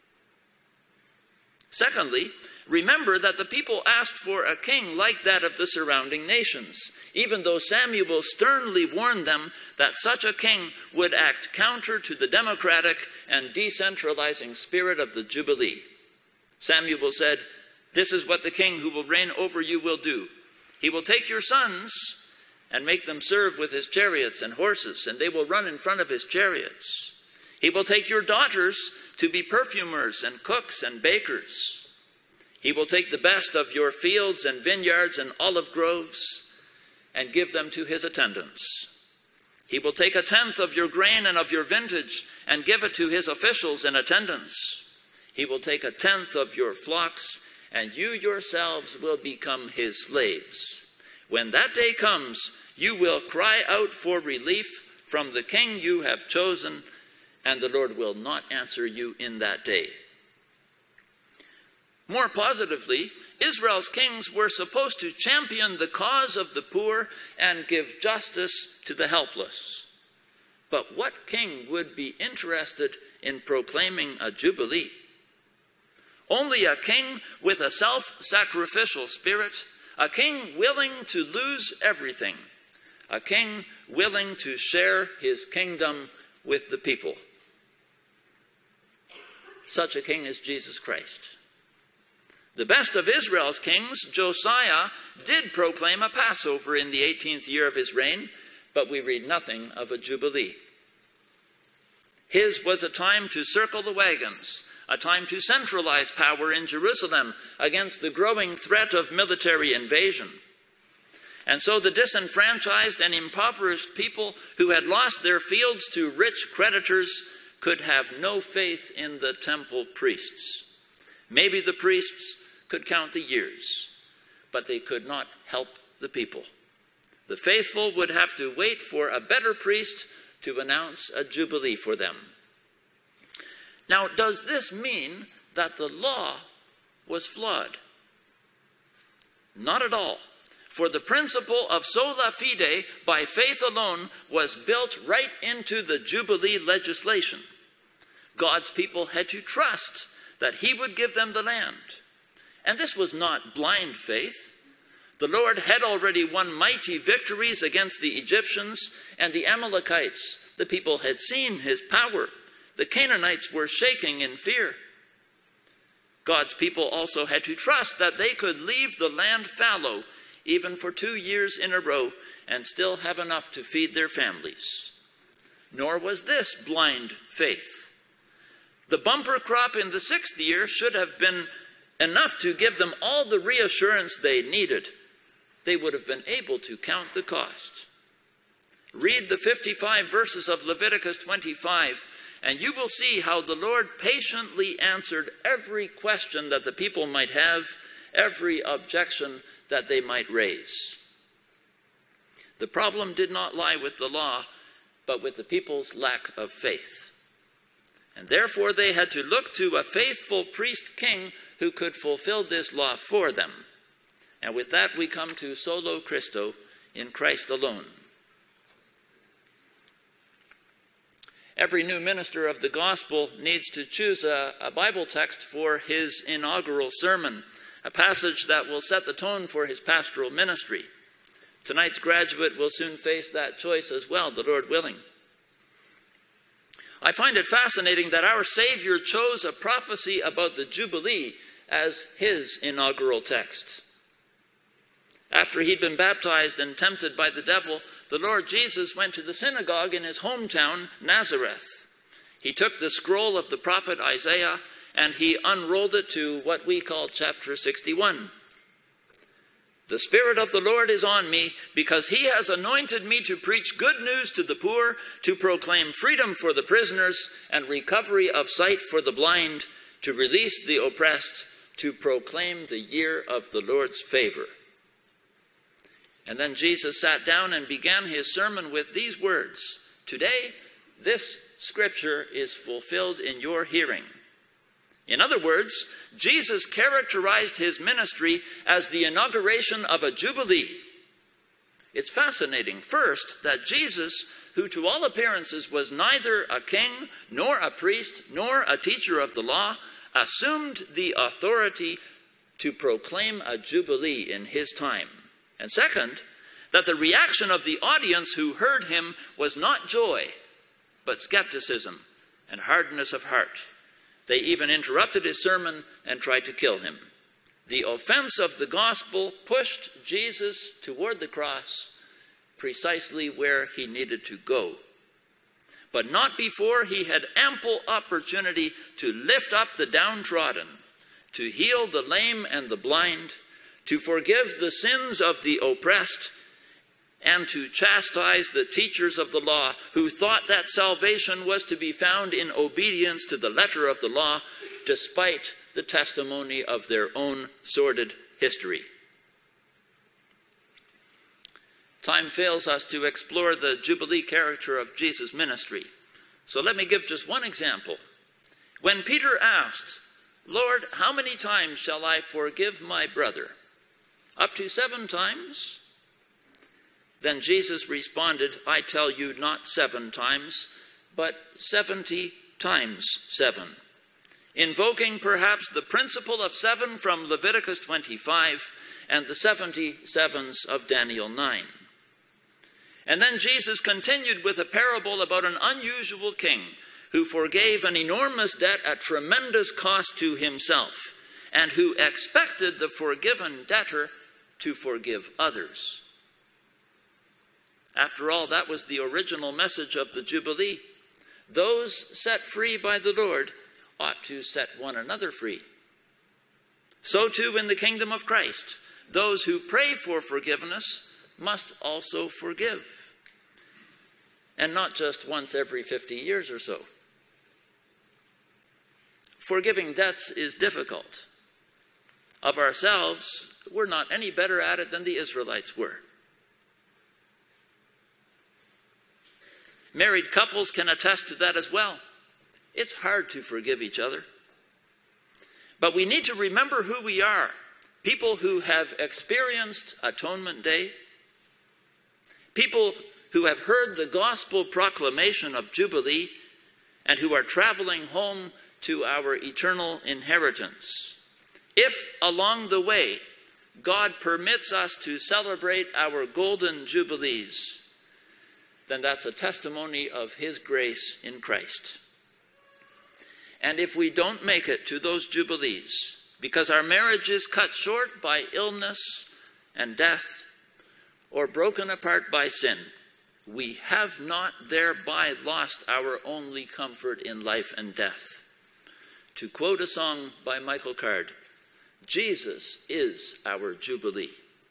Secondly, remember that the people asked for a king like that of the surrounding nations, even though Samuel sternly warned them that such a king would act counter to the democratic and decentralizing spirit of the Jubilee. Samuel said, "This is what the king who will reign over you will do. He will take your sons and make them serve with his chariots and horses, and they will run in front of his chariots. He will take your daughters to be perfumers and cooks and bakers. He will take the best of your fields and vineyards and olive groves and give them to his attendants. He will take a tenth of your grain and of your vintage and give it to his officials and attendants. He will take a tenth of your flocks, and you yourselves will become his slaves. When that day comes, you will cry out for relief from the king you have chosen, and the Lord will not answer you in that day." More positively, Israel's kings were supposed to champion the cause of the poor and give justice to the helpless. But what king would be interested in proclaiming a jubilee? Only a king with a self-sacrificial spirit, a king willing to lose everything, a king willing to share his kingdom with the people. Such a king is Jesus Christ. The best of Israel's kings, Josiah, did proclaim a Passover in the eighteenth year of his reign, but we read nothing of a jubilee. His was a time to circle the wagons, a time to centralize power in Jerusalem against the growing threat of military invasion. And so the disenfranchised and impoverished people who had lost their fields to rich creditors could have no faith in the temple priests. Maybe the priests could count the years, but they could not help the people. The faithful would have to wait for a better priest to announce a jubilee for them. Now, does this mean that the law was flawed? Not at all. For the principle of sola fide, by faith alone, was built right into the Jubilee legislation. God's people had to trust that he would give them the land. And this was not blind faith. The Lord had already won mighty victories against the Egyptians and the Amalekites. The people had seen his power. The Canaanites were shaking in fear. God's people also had to trust that they could leave the land fallow even for two years in a row and still have enough to feed their families. Nor was this blind faith. The bumper crop in the sixth year should have been enough to give them all the reassurance they needed. They would have been able to count the cost. Read the fifty-five verses of Leviticus twenty-five, and you will see how the Lord patiently answered every question that the people might have, every objection that they might raise. The problem did not lie with the law, but with the people's lack of faith. And therefore they had to look to a faithful priest king who could fulfill this law for them. And with that we come to solo Christo, in Christ alone. Every new minister of the gospel needs to choose a, a Bible text for his inaugural sermon, a passage that will set the tone for his pastoral ministry. Tonight's graduate will soon face that choice as well, the Lord willing. I find it fascinating that our Savior chose a prophecy about the Jubilee as his inaugural text. After he'd been baptized and tempted by the devil, the Lord Jesus went to the synagogue in his hometown, Nazareth. He took the scroll of the prophet Isaiah and he unrolled it to what we call chapter sixty-one. The Spirit of the Lord is on me because he has anointed me to preach good news to the poor, to proclaim freedom for the prisoners and recovery of sight for the blind, to release the oppressed, to proclaim the year of the Lord's favor. And then Jesus sat down and began his sermon with these words, "Today, this scripture is fulfilled in your hearing." In other words, Jesus characterized his ministry as the inauguration of a jubilee. It's fascinating, first, that Jesus, who to all appearances was neither a king, nor a priest, nor a teacher of the law, assumed the authority to proclaim a jubilee in his time. And second, that the reaction of the audience who heard him was not joy, but skepticism and hardness of heart. They even interrupted his sermon and tried to kill him. The offense of the gospel pushed Jesus toward the cross, precisely where he needed to go. But not before he had ample opportunity to lift up the downtrodden, to heal the lame and the blind, to forgive the sins of the oppressed, and to chastise the teachers of the law who thought that salvation was to be found in obedience to the letter of the law, despite the testimony of their own sordid history. Time fails us to explore the Jubilee character of Jesus' ministry. So let me give just one example. When Peter asked, Lord, how many times shall I forgive my brother? Up to seven times? Then Jesus responded, I tell you, not seven times, but seventy times seven, invoking perhaps the principle of seven from Leviticus twenty-five and the seventy sevens of Daniel nine. And then Jesus continued with a parable about an unusual king who forgave an enormous debt at tremendous cost to himself, and who expected the forgiven debtor to forgive others. After all, that was the original message of the Jubilee. Those set free by the Lord ought to set one another free. So too in the kingdom of Christ, those who pray for forgiveness must also forgive. And not just once every fifty years or so. Forgiving debts is difficult. Of ourselves, we're not any better at it than the Israelites were. Married couples can attest to that as well. It's hard to forgive each other. But we need to remember who we are. People who have experienced Atonement Day. People who have heard the gospel proclamation of Jubilee and who are traveling home to our eternal inheritance. If along the way God permits us to celebrate our golden jubilees, then that's a testimony of his grace in Christ. And if we don't make it to those jubilees because our marriage is cut short by illness and death or broken apart by sin, we have not thereby lost our only comfort in life and death. To quote a song by Michael Card, Jesus is our Jubilee.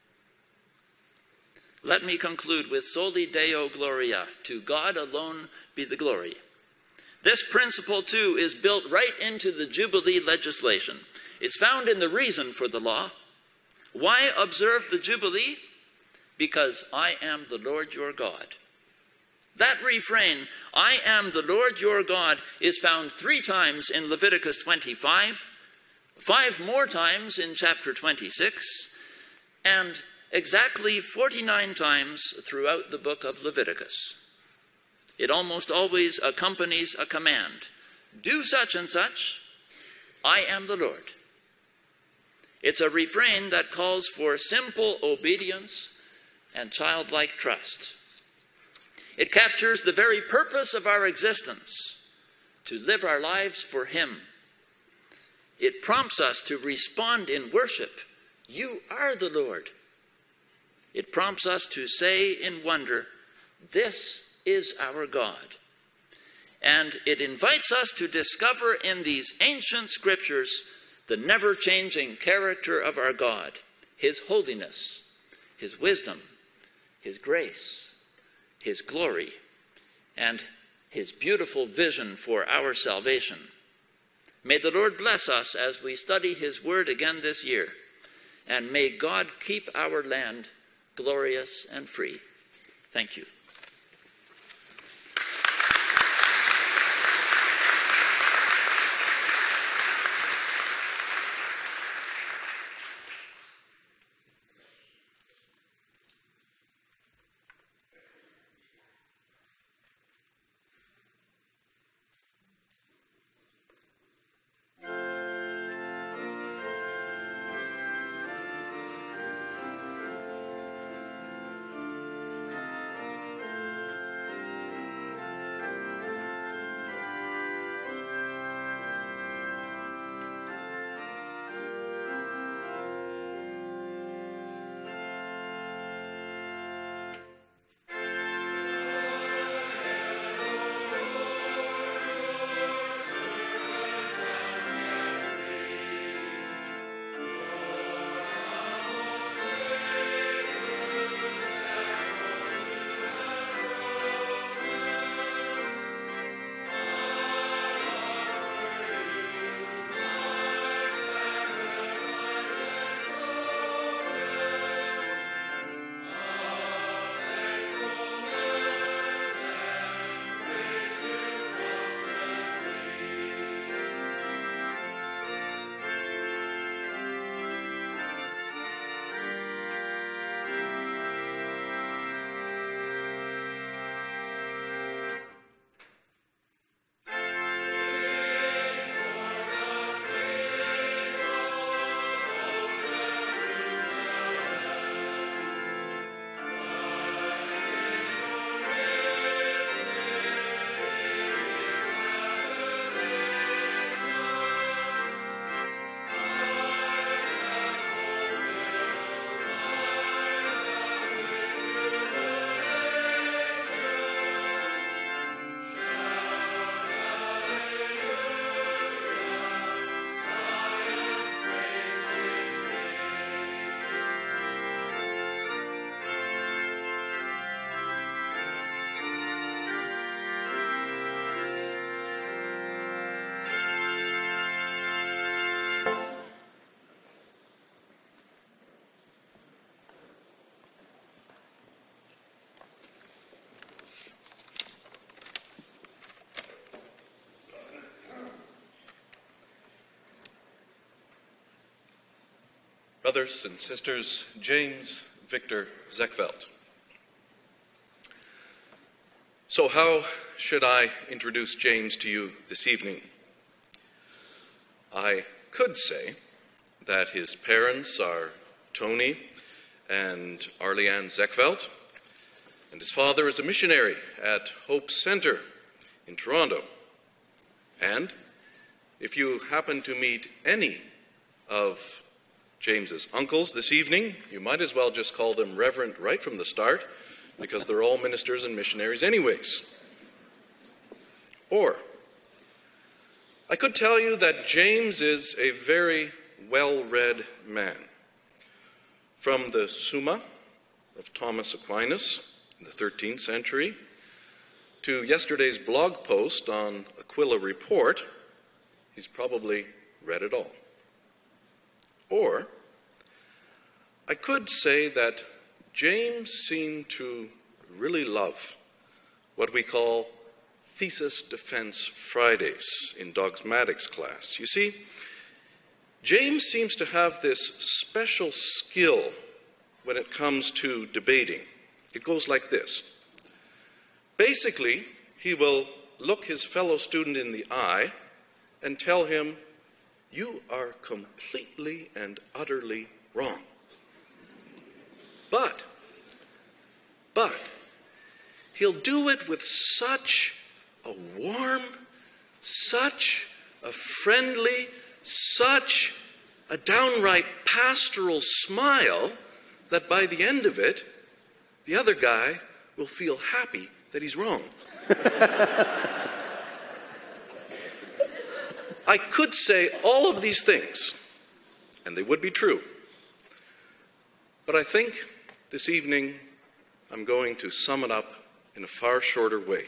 Let me conclude with Soli Deo Gloria, to God alone be the glory. This principle, too, is built right into the Jubilee legislation. It's found in the reason for the law. Why observe the Jubilee? Because I am the Lord your God. That refrain, I am the Lord your God, is found three times in Leviticus twenty-five, five more times in chapter twenty-six, and exactly forty-nine times throughout the book of Leviticus. It almost always accompanies a command. Do such and such, I am the Lord. It's a refrain that calls for simple obedience and childlike trust. It captures the very purpose of our existence, to live our lives for him. It prompts us to respond in worship. You are the Lord. It prompts us to say in wonder, this is our God. And it invites us to discover in these ancient scriptures the never-changing character of our God, his holiness, his wisdom, his grace, his glory, and his beautiful vision for our salvation. May the Lord bless us as we study his word again this year, and may God keep our land glorious and free. Thank you. Brothers and sisters, James Victor Zekveld. So how should I introduce James to you this evening? I could say that his parents are Tony and Arleanne Zekveld, and his father is a missionary at Hope Center in Toronto. And if you happen to meet any of James's uncles this evening, you might as well just call them Reverend right from the start, because they're all ministers and missionaries anyways. Or, I could tell you that James is a very well-read man. From the Summa of Thomas Aquinas in the thirteenth century to yesterday's blog post on Aquila Report, he's probably read it all. Or, I could say that James seemed to really love what we call Thesis Defense Fridays in dogmatics class. You see, James seems to have this special skill when it comes to debating. It goes like this. Basically, he will look his fellow student in the eye and tell him, "You are completely and utterly wrong." But, but, he'll do it with such a warm, such a friendly, such a downright pastoral smile that by the end of it, the other guy will feel happy that he's wrong. I could say all of these things, and they would be true. But I think this evening I'm going to sum it up in a far shorter way.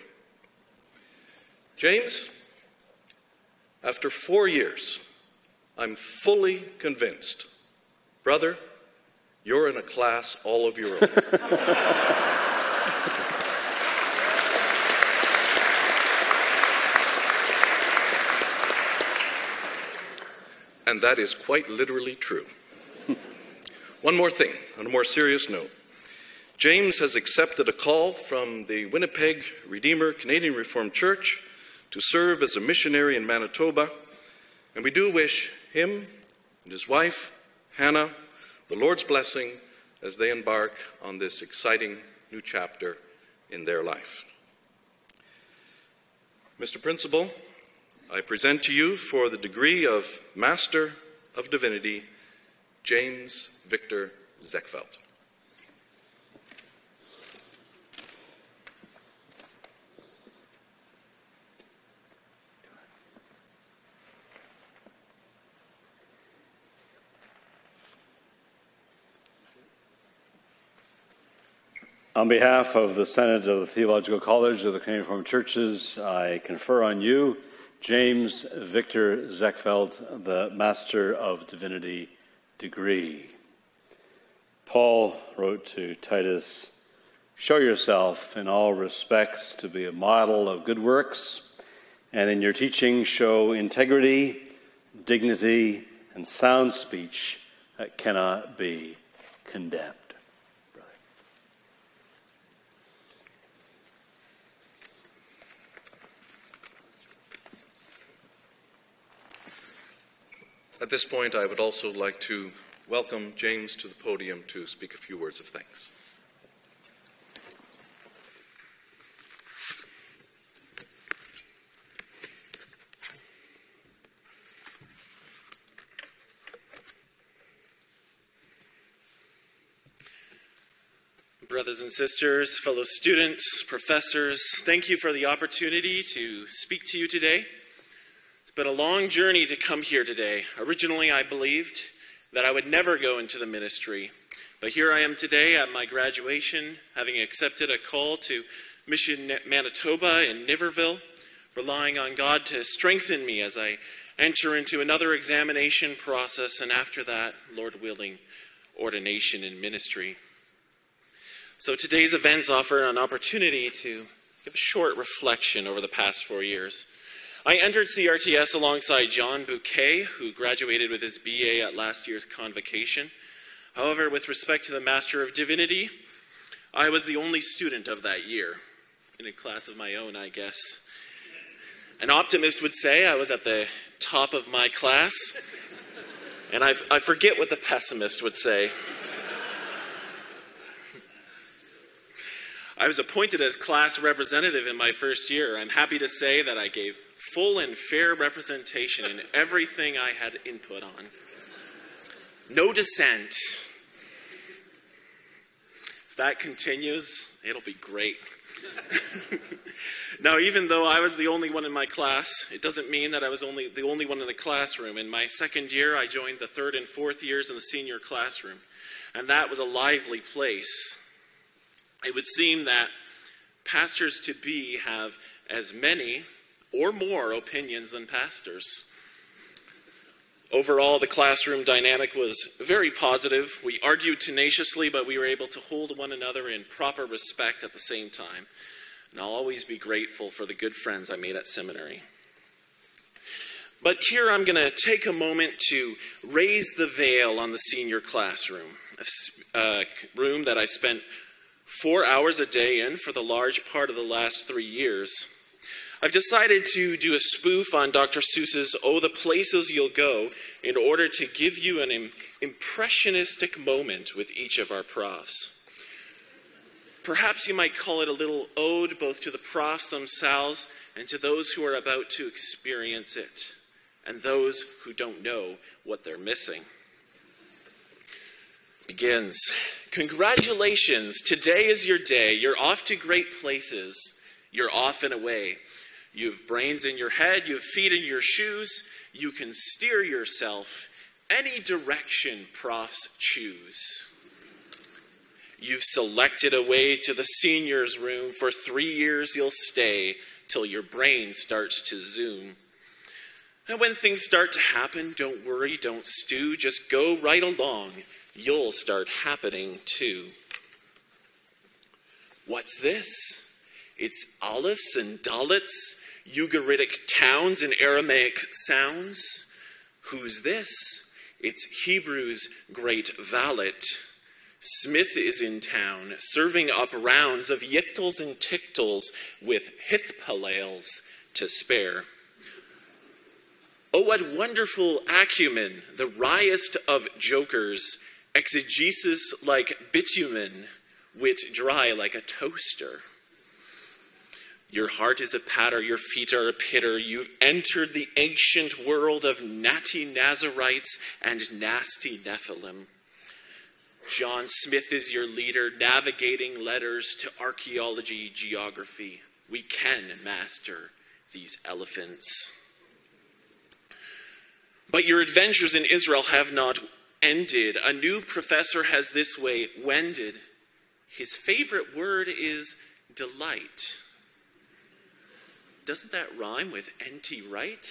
James, after four years, I'm fully convinced, brother, you're in a class all of your own. And that is quite literally true. One more thing, on a more serious note. James has accepted a call from the Winnipeg Redeemer Canadian Reformed Church to serve as a missionary in Manitoba, and we do wish him and his wife, Hannah, the Lord's blessing as they embark on this exciting new chapter in their life. Mister Principal, I present to you for the degree of Master of Divinity, James Victor Zekveld. On behalf of the Senate of the Theological College of the Canadian Reformed Churches, I confer on you James Victor Zekveld, the Master of Divinity degree. Paul wrote to Titus, "Show yourself in all respects to be a model of good works, and in your teaching show integrity, dignity, and sound speech that cannot be condemned." At this point, I would also like to welcome James to the podium to speak a few words of thanks. Brothers and sisters, fellow students, professors, thank you for the opportunity to speak to you today. It's been a long journey to come here today. Originally, I believed that I would never go into the ministry, but here I am today at my graduation, having accepted a call to Mission Manitoba in Niverville, relying on God to strengthen me as I enter into another examination process, and after that, Lord willing, ordination in ministry. So today's events offer an opportunity to give a short reflection over the past four years. I entered C R T S alongside John Bouquet, who graduated with his B A at last year's convocation. However, with respect to the Master of Divinity, I was the only student of that year, in a class of my own, I guess. An optimist would say I was at the top of my class, and I, I forget what the pessimist would say. I was appointed as class representative in my first year. I'm happy to say that I gave full and fair representation in everything I had input on. No dissent. If that continues, it'll be great. Now, even though I was the only one in my class, it doesn't mean that I was only the only one in the classroom. In my second year, I joined the third and fourth years in the senior classroom, and that was a lively place. It would seem that pastors-to-be have as many or more opinions than pastors. Overall, the classroom dynamic was very positive. We argued tenaciously, but we were able to hold one another in proper respect at the same time. And I'll always be grateful for the good friends I made at seminary. But here I'm going to take a moment to raise the veil on the senior classroom, a room that I spent four hours a day in for the large part of the last three years. I've decided to do a spoof on Doctor Seuss's Oh, the Places You'll Go in order to give you an im- impressionistic moment with each of our profs. Perhaps you might call it a little ode both to the profs themselves and to those who are about to experience it, and those who don't know what they're missing. Begins. Congratulations, today is your day. You're off to great places. You're off and away. You have brains in your head, you have feet in your shoes. You can steer yourself any direction profs choose. You've selected a way to the seniors' room. For three years you'll stay till your brain starts to zoom. And when things start to happen, don't worry, don't stew. Just go right along. You'll start happening too. What's this? It's alepphs and dalits, Ugaritic towns and Aramaic sounds. Who's this? It's Hebrew's great valet. Smith is in town, serving up rounds of yiktels and tiktels with hithpalales to spare. Oh, what wonderful acumen, the wryest of jokers, exegesis like bitumen, wit dry like a toaster. Your heart is a patter, your feet are a pitter. You've entered the ancient world of natty Nazarites and nasty Nephilim. John Smith is your leader, navigating letters to archaeology, geography. We can master these elephants. But your adventures in Israel have not ended. A new professor has this way wended. His favorite word is delight. Doesn't that rhyme with N T Wright?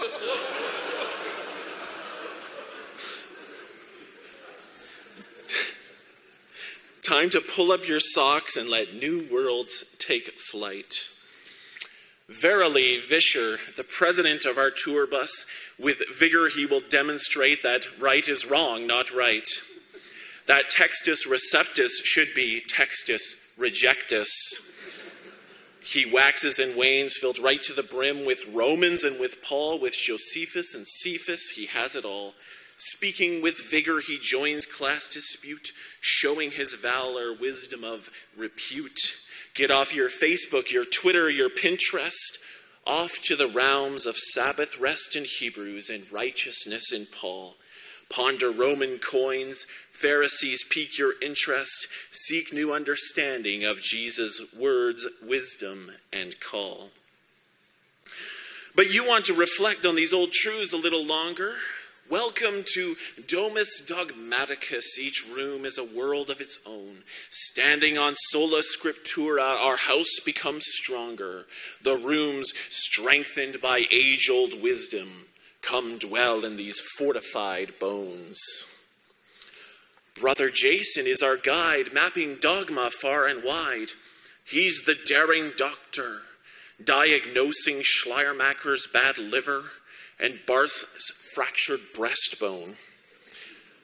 Time to pull up your socks and let new worlds take flight. Verily, Vischer, the president of our tour bus, with vigor he will demonstrate that right is wrong, not right. That textus receptus should be textus rejectus. He waxes and wanes, filled right to the brim with Romans and with Paul, with Josephus and Cephas, he has it all. Speaking with vigor, he joins class dispute, showing his valor, wisdom of repute. Get off your Facebook, your Twitter, your Pinterest, off to the realms of Sabbath rest in Hebrews and righteousness in Paul. Ponder Roman coins, Pharisees, pique your interest, seek new understanding of Jesus' words, wisdom, and call. But you want to reflect on these old truths a little longer? Welcome to Domus Dogmaticus. Each room is a world of its own. Standing on sola scriptura, our house becomes stronger. The rooms, strengthened by age-old wisdom, come dwell in these fortified bones. Brother Jason is our guide, mapping dogma far and wide. He's the daring doctor, diagnosing Schleiermacher's bad liver and Barth's fractured breastbone.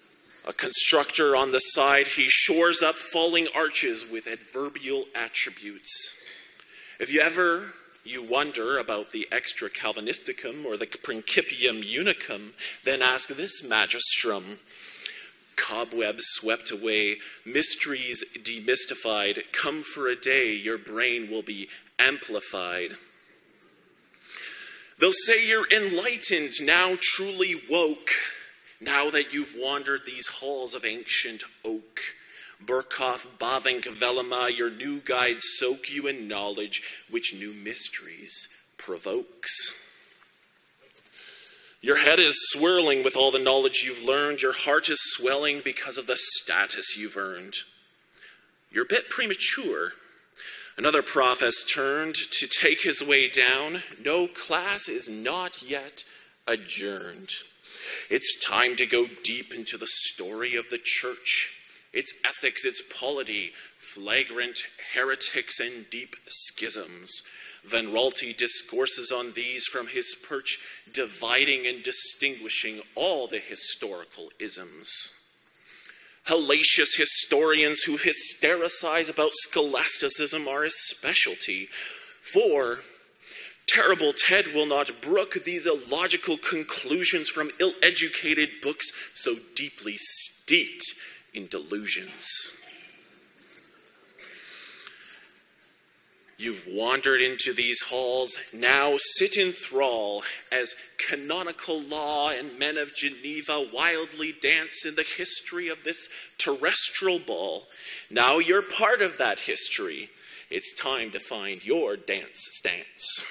A constructor on the side, he shores up falling arches with adverbial attributes. If you ever you wonder about the Extra Calvinisticum or the Principium Unicum, then ask this magistrum. Cobwebs swept away, mysteries demystified, come for a day, your brain will be amplified. They'll say you're enlightened, now truly woke, now that you've wandered these halls of ancient oak. Burkhoff, Bavinck, Velema, your new guides soak you in knowledge which new mysteries provokes. Your head is swirling with all the knowledge you've learned. Your heart is swelling because of the status you've earned. You're a bit premature. Another prof has turned to take his way down. No, class is not yet adjourned. It's time to go deep into the story of the church, its ethics, its polity, flagrant heretics and deep schisms. Van Raalte discourses on these from his perch, dividing and distinguishing all the historical isms. Hellacious historians who hystericize about scholasticism are his specialty, for Terrible Ted will not brook these illogical conclusions from ill-educated books so deeply steeped in delusions. You've wandered into these halls, now sit in thrall as canonical law and men of Geneva wildly dance in the history of this terrestrial ball. Now you're part of that history. It's time to find your dance stance.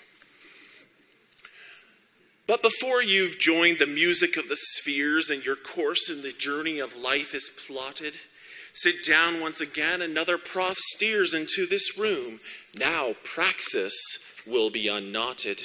But before you've joined the music of the spheres and your course in the journey of life is plotted, sit down once again, another prof steers into this room. Now praxis will be unknotted.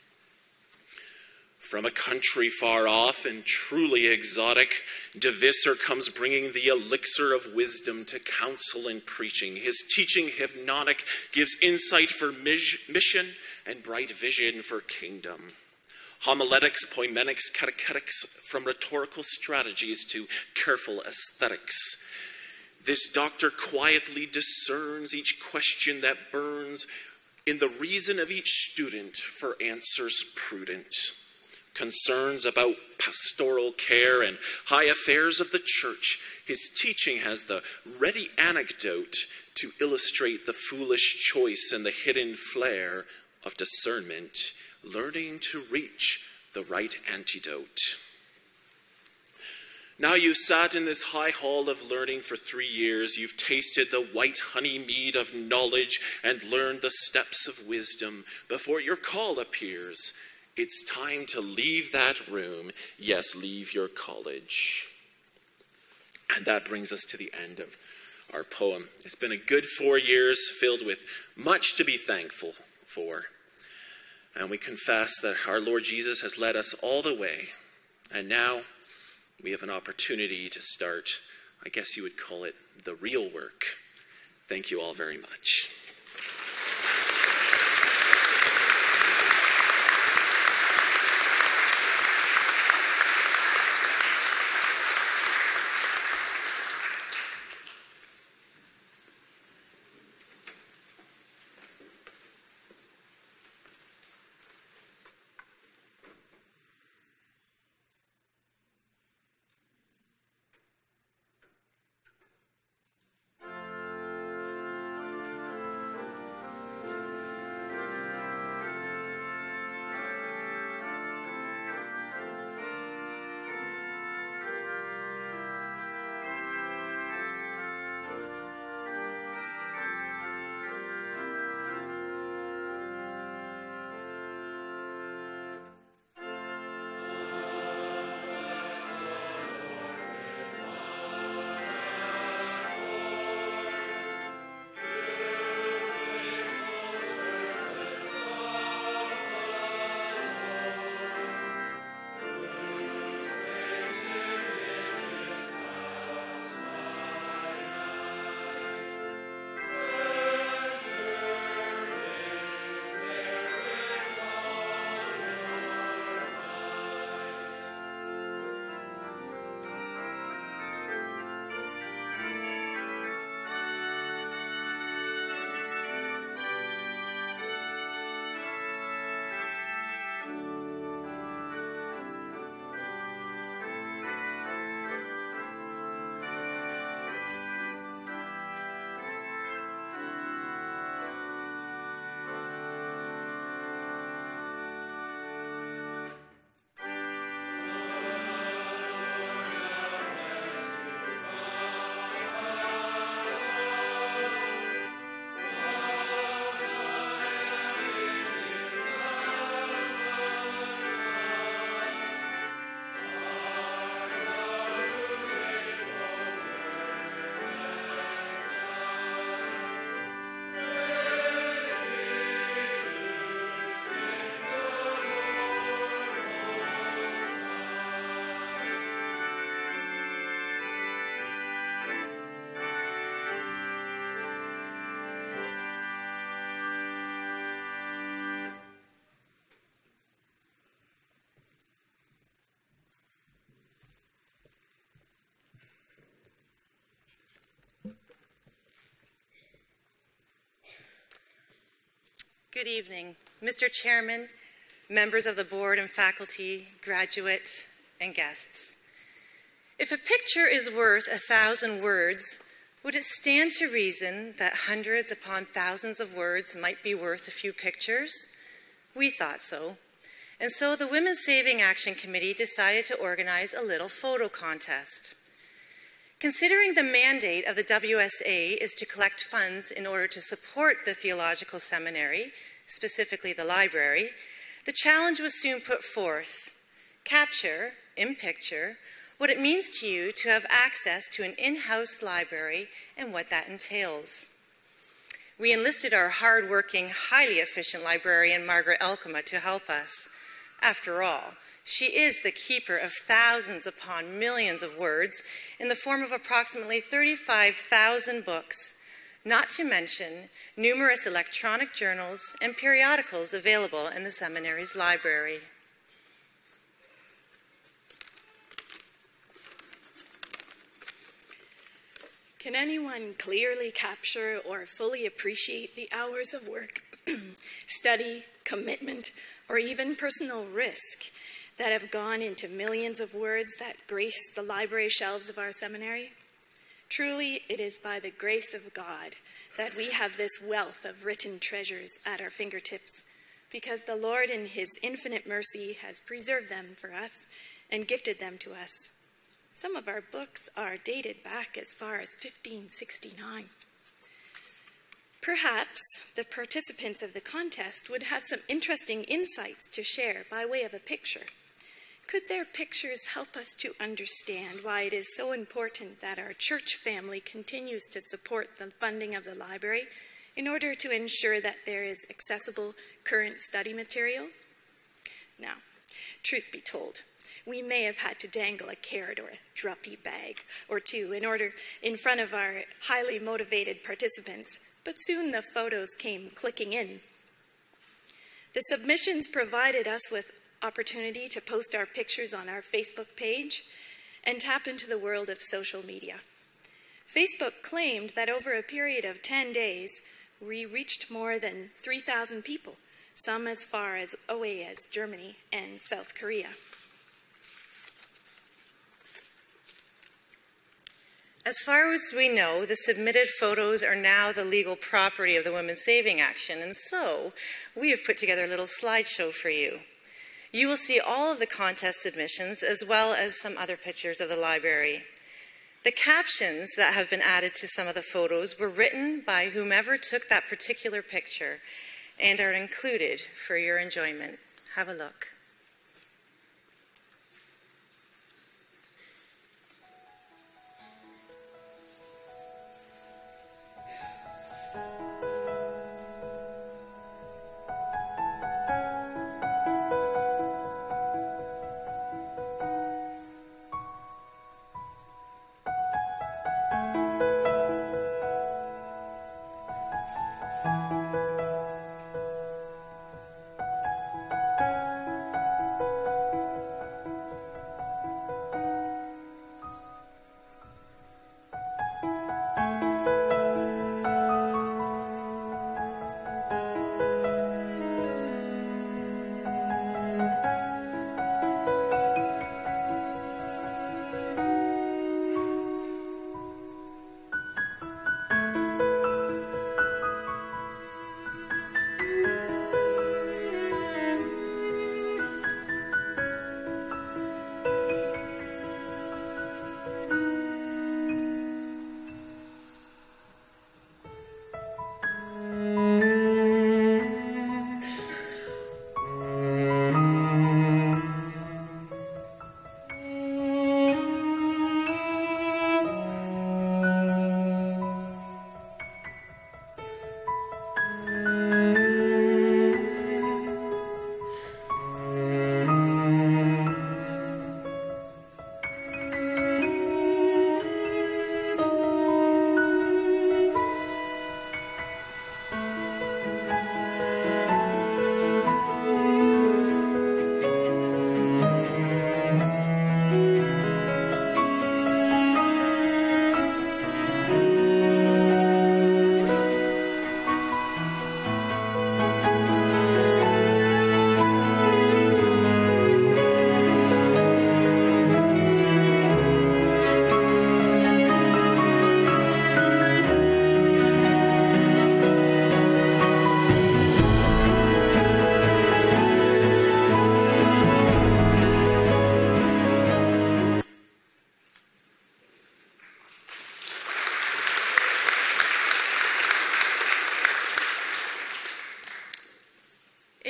From a country far off and truly exotic, De Visser comes bringing the elixir of wisdom to counsel and preaching. His teaching hypnotic gives insight for mission and bright vision for kingdom. Homiletics, poimenics, catechetics, from rhetorical strategies to careful aesthetics. This doctor quietly discerns each question that burns in the reason of each student for answers prudent. Concerns about pastoral care and high affairs of the church, his teaching has the ready anecdote to illustrate the foolish choice and the hidden flair of discernment, learning to reach the right antidote. Now you've sat in this high hall of learning for three years. You've tasted the white honey mead of knowledge and learned the steps of wisdom. Before your call appears, it's time to leave that room. Yes, leave your college. And that brings us to the end of our poem. It's been a good four years filled with much to be thankful for. And we confess that our Lord Jesus has led us all the way. And now we have an opportunity to start, I guess you would call it, the real work. Thank you all very much. Good evening, Mister Chairman, members of the board and faculty, graduate, and guests. If a picture is worth a thousand words, would it stand to reason that hundreds upon thousands of words might be worth a few pictures? We thought so. And so the Women's Saving Action Committee decided to organize a little photo contest. Considering the mandate of the W S A is to collect funds in order to support the Theological Seminary, specifically the library, the challenge was soon put forth. Capture, in picture, what it means to you to have access to an in-house library and what that entails. We enlisted our hard-working, highly efficient librarian, Margaret Elkema, to help us. After all, she is the keeper of thousands upon millions of words in the form of approximately thirty-five thousand books, not to mention numerous electronic journals and periodicals available in the seminary's library. Can anyone clearly capture or fully appreciate the hours of work, study, commitment, or even personal risk that have gone into millions of words that grace the library shelves of our seminary? Truly, it is by the grace of God that we have this wealth of written treasures at our fingertips, because the Lord in his infinite mercy has preserved them for us and gifted them to us. Some of our books are dated back as far as fifteen sixty-nine. Perhaps the participants of the contest would have some interesting insights to share by way of a picture. Could their pictures help us to understand why it is so important that our church family continues to support the funding of the library in order to ensure that there is accessible current study material? Now, truth be told, we may have had to dangle a carrot or a druppy bag or two in order in front of our highly motivated participants, but soon the photos came clicking in. The submissions provided us with opportunity to post our pictures on our Facebook page and tap into the world of social media. Facebook claimed that over a period of ten days, we reached more than three thousand people, some as far as away as Germany and South Korea. As far as we know, the submitted photos are now the legal property of the Women's Saving Action, and so we have put together a little slideshow for you. You will see all of the contest submissions as well as some other pictures of the library. The captions that have been added to some of the photos were written by whomever took that particular picture and are included for your enjoyment. Have a look.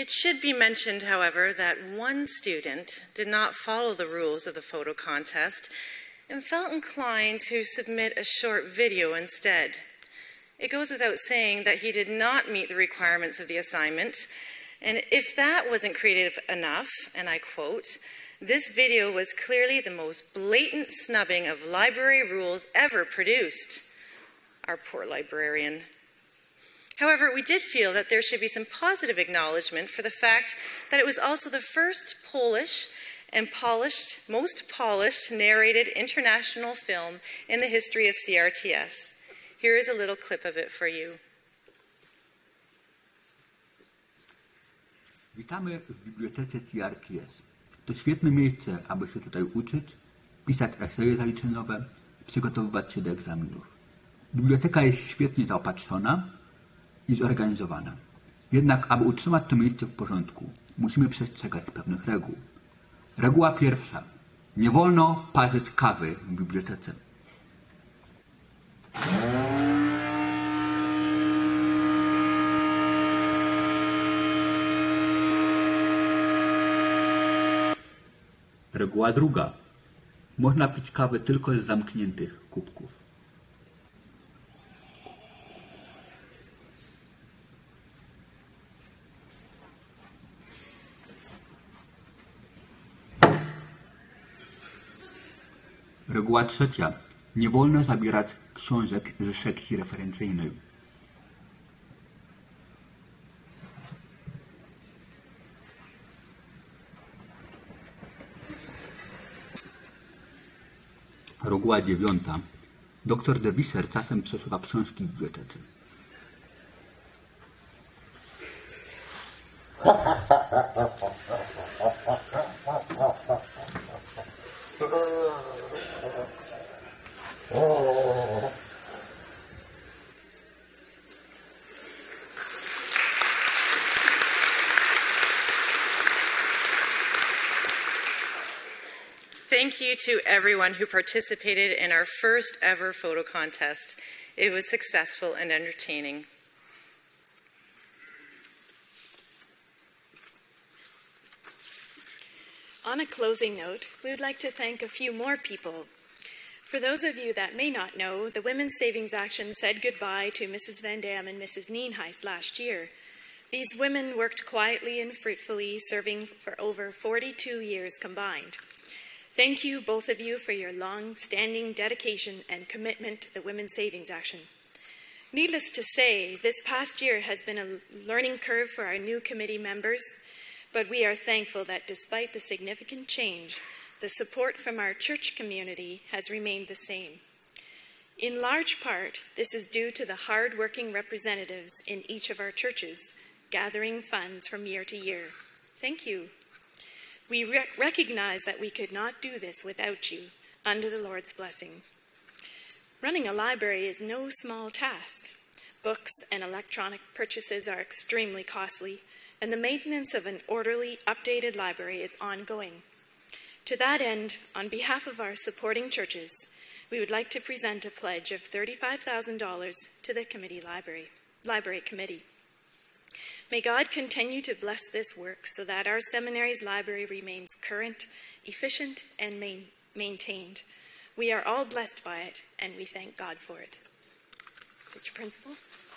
It should be mentioned, however, that one student did not follow the rules of the photo contest and felt inclined to submit a short video instead. It goes without saying that he did not meet the requirements of the assignment, and if that wasn't creative enough, and I quote, "This video was clearly the most blatant snubbing of library rules ever produced." Our poor librarian. However, we did feel that there should be some positive acknowledgement for the fact that it was also the first Polish and polished, most polished narrated international film in the history of C R T S. Here is a little clip of it for you. Witamy w bibliotece C R T S. To świetne miejsce, aby się tutaj uczyć, pisać eseje zaliczeniowe, przygotowywać się do egzaminów. Biblioteka jest świetnie zaopatrzona i zorganizowana. Jednak, aby utrzymać to miejsce w porządku, musimy przestrzegać pewnych reguł. Reguła pierwsza. Nie wolno parzyć kawy w bibliotece. Reguła druga. Można pić kawę tylko z zamkniętych kubków. Reguła trzecia. Nie wolno zabierać książek ze sekcji referencyjnej. Reguła dziewiąta. Doktor de Visser czasem przesuwa książki w bibliotece. Thank you to everyone who participated in our first ever photo contest. It was successful and entertaining. On a closing note, we would like to thank a few more people. For those of you that may not know, the Women's Savings Action said goodbye to Missus Van Dam and Missus Nienhuis last year. These women worked quietly and fruitfully, serving for over forty-two years combined. Thank you, both of you, for your long-standing dedication and commitment to the Women's Savings Action. Needless to say, this past year has been a learning curve for our new committee members, but we are thankful that despite the significant change, the support from our church community has remained the same. In large part, this is due to the hard-working representatives in each of our churches, gathering funds from year to year. Thank you. We re recognize that we could not do this without you, under the Lord's blessings. Running a library is no small task. Books and electronic purchases are extremely costly, and the maintenance of an orderly, updated library is ongoing. To that end, on behalf of our supporting churches, we would like to present a pledge of thirty-five thousand dollars to the committee library, library committee. May God continue to bless this work so that our seminary's library remains current, efficient, and main maintained. We are all blessed by it, and we thank God for it. Mister Principal.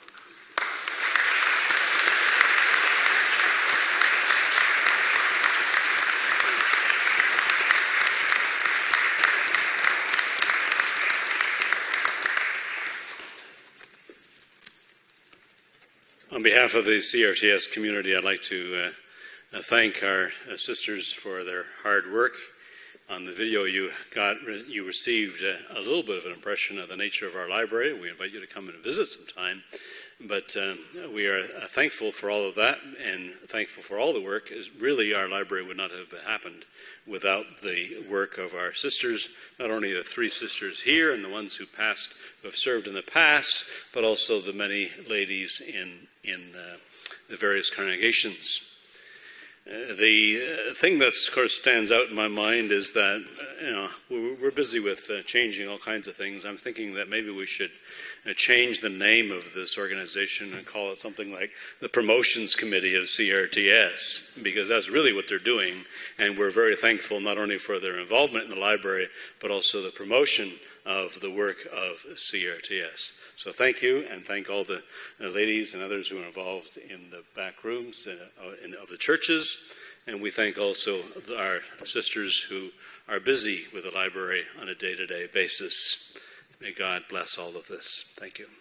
On behalf of the C R T S community, I'd like to uh, uh, thank our uh, sisters for their hard work. On the video you got, you received uh, a little bit of an impression of the nature of our library. We invite you to come and visit sometime. But uh, we are uh, thankful for all of that and thankful for all the work. As really, our library would not have happened without the work of our sisters, not only the three sisters here and the ones who passed, who have served in the past, but also the many ladies in, in uh, the various congregations. Uh, the uh, thing that, of course, stands out in my mind is that you know, we're, we're busy with uh, changing all kinds of things. I'm thinking that maybe we should uh, change the name of this organization and call it something like the Promotions Committee of C R T S, because that's really what they're doing. And we're very thankful not only for their involvement in the library, but also the promotion of the work of C R T S. So thank you, and thank all the uh, ladies and others who are involved in the back rooms uh, in, of the churches. And we thank also our sisters who are busy with the library on a day-to-day basis. May God bless all of this. Thank you.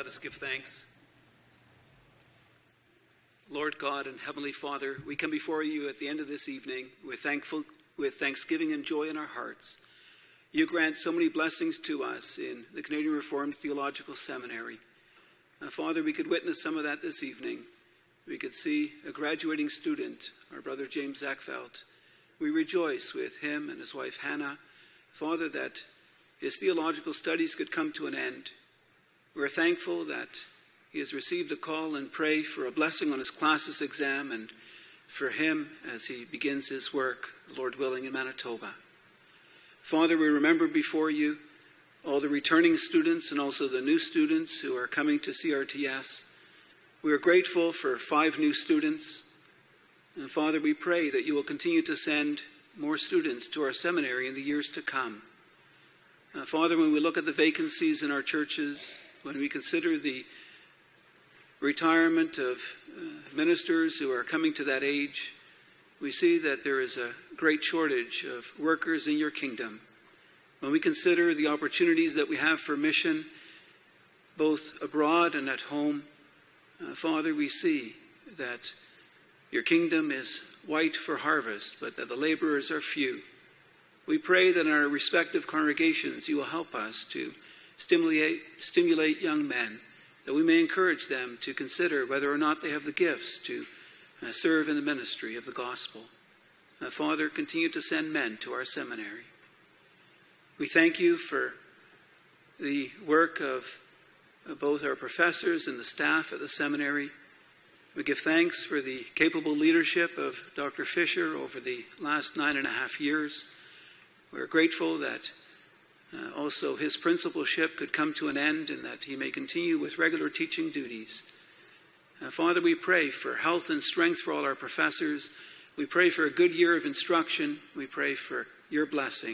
Let us give thanks. Lord God and Heavenly Father, we come before you at the end of this evening with thankful, with thanksgiving and joy in our hearts. You grant so many blessings to us in the Canadian Reformed Theological Seminary. Uh, Father, we could witness some of that this evening. We could see a graduating student, our brother James Zechveld. We rejoice with him and his wife Hannah, Father, that his theological studies could come to an end. We're thankful that he has received a call and pray for a blessing on his classes exam and for him as he begins his work, Lord willing, in Manitoba. Father, we remember before you all the returning students and also the new students who are coming to C R T S. We are grateful for five new students. And Father, we pray that you will continue to send more students to our seminary in the years to come. Uh, Father, when we look at the vacancies in our churches, when we consider the retirement of uh, ministers who are coming to that age, we see that there is a great shortage of workers in your kingdom. When we consider the opportunities that we have for mission, both abroad and at home, uh, Father, we see that your kingdom is white for harvest, but that the laborers are few. We pray that in our respective congregations you will help us to stimulate, stimulate young men, that we may encourage them to consider whether or not they have the gifts to uh, serve in the ministry of the gospel. Uh, Father, continue to send men to our seminary. We thank you for the work of uh, both our professors and the staff at the seminary. We give thanks for the capable leadership of Doctor Fisher over the last nine and a half years. We're grateful that Uh, also, his principalship could come to an end and that he may continue with regular teaching duties. Uh, Father, we pray for health and strength for all our professors. We pray for a good year of instruction. We pray for your blessing.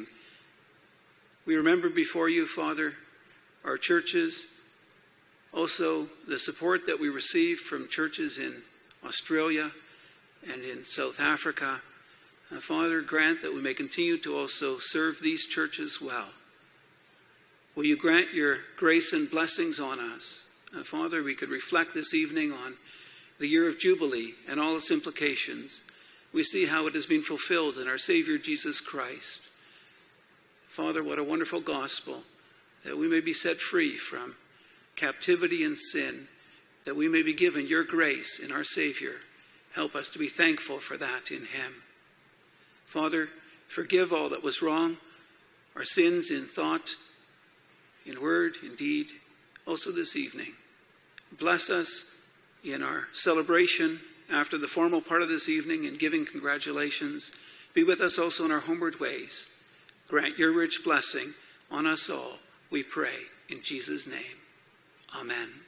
We remember before you, Father, our churches, also the support that we receive from churches in Australia and in South Africa. Uh, Father, grant that we may continue to also serve these churches well. Will you grant your grace and blessings on us? Uh, Father, we could reflect this evening on the year of Jubilee and all its implications. We see how it has been fulfilled in our Savior Jesus Christ. Father, what a wonderful gospel, that we may be set free from captivity and sin, that we may be given your grace in our Savior. Help us to be thankful for that in him. Father, forgive all that was wrong, our sins in thought, in word, in deed, also this evening. Bless us in our celebration after the formal part of this evening and giving congratulations. Be with us also in our homeward ways. Grant your rich blessing on us all, we pray, in Jesus' name. Amen.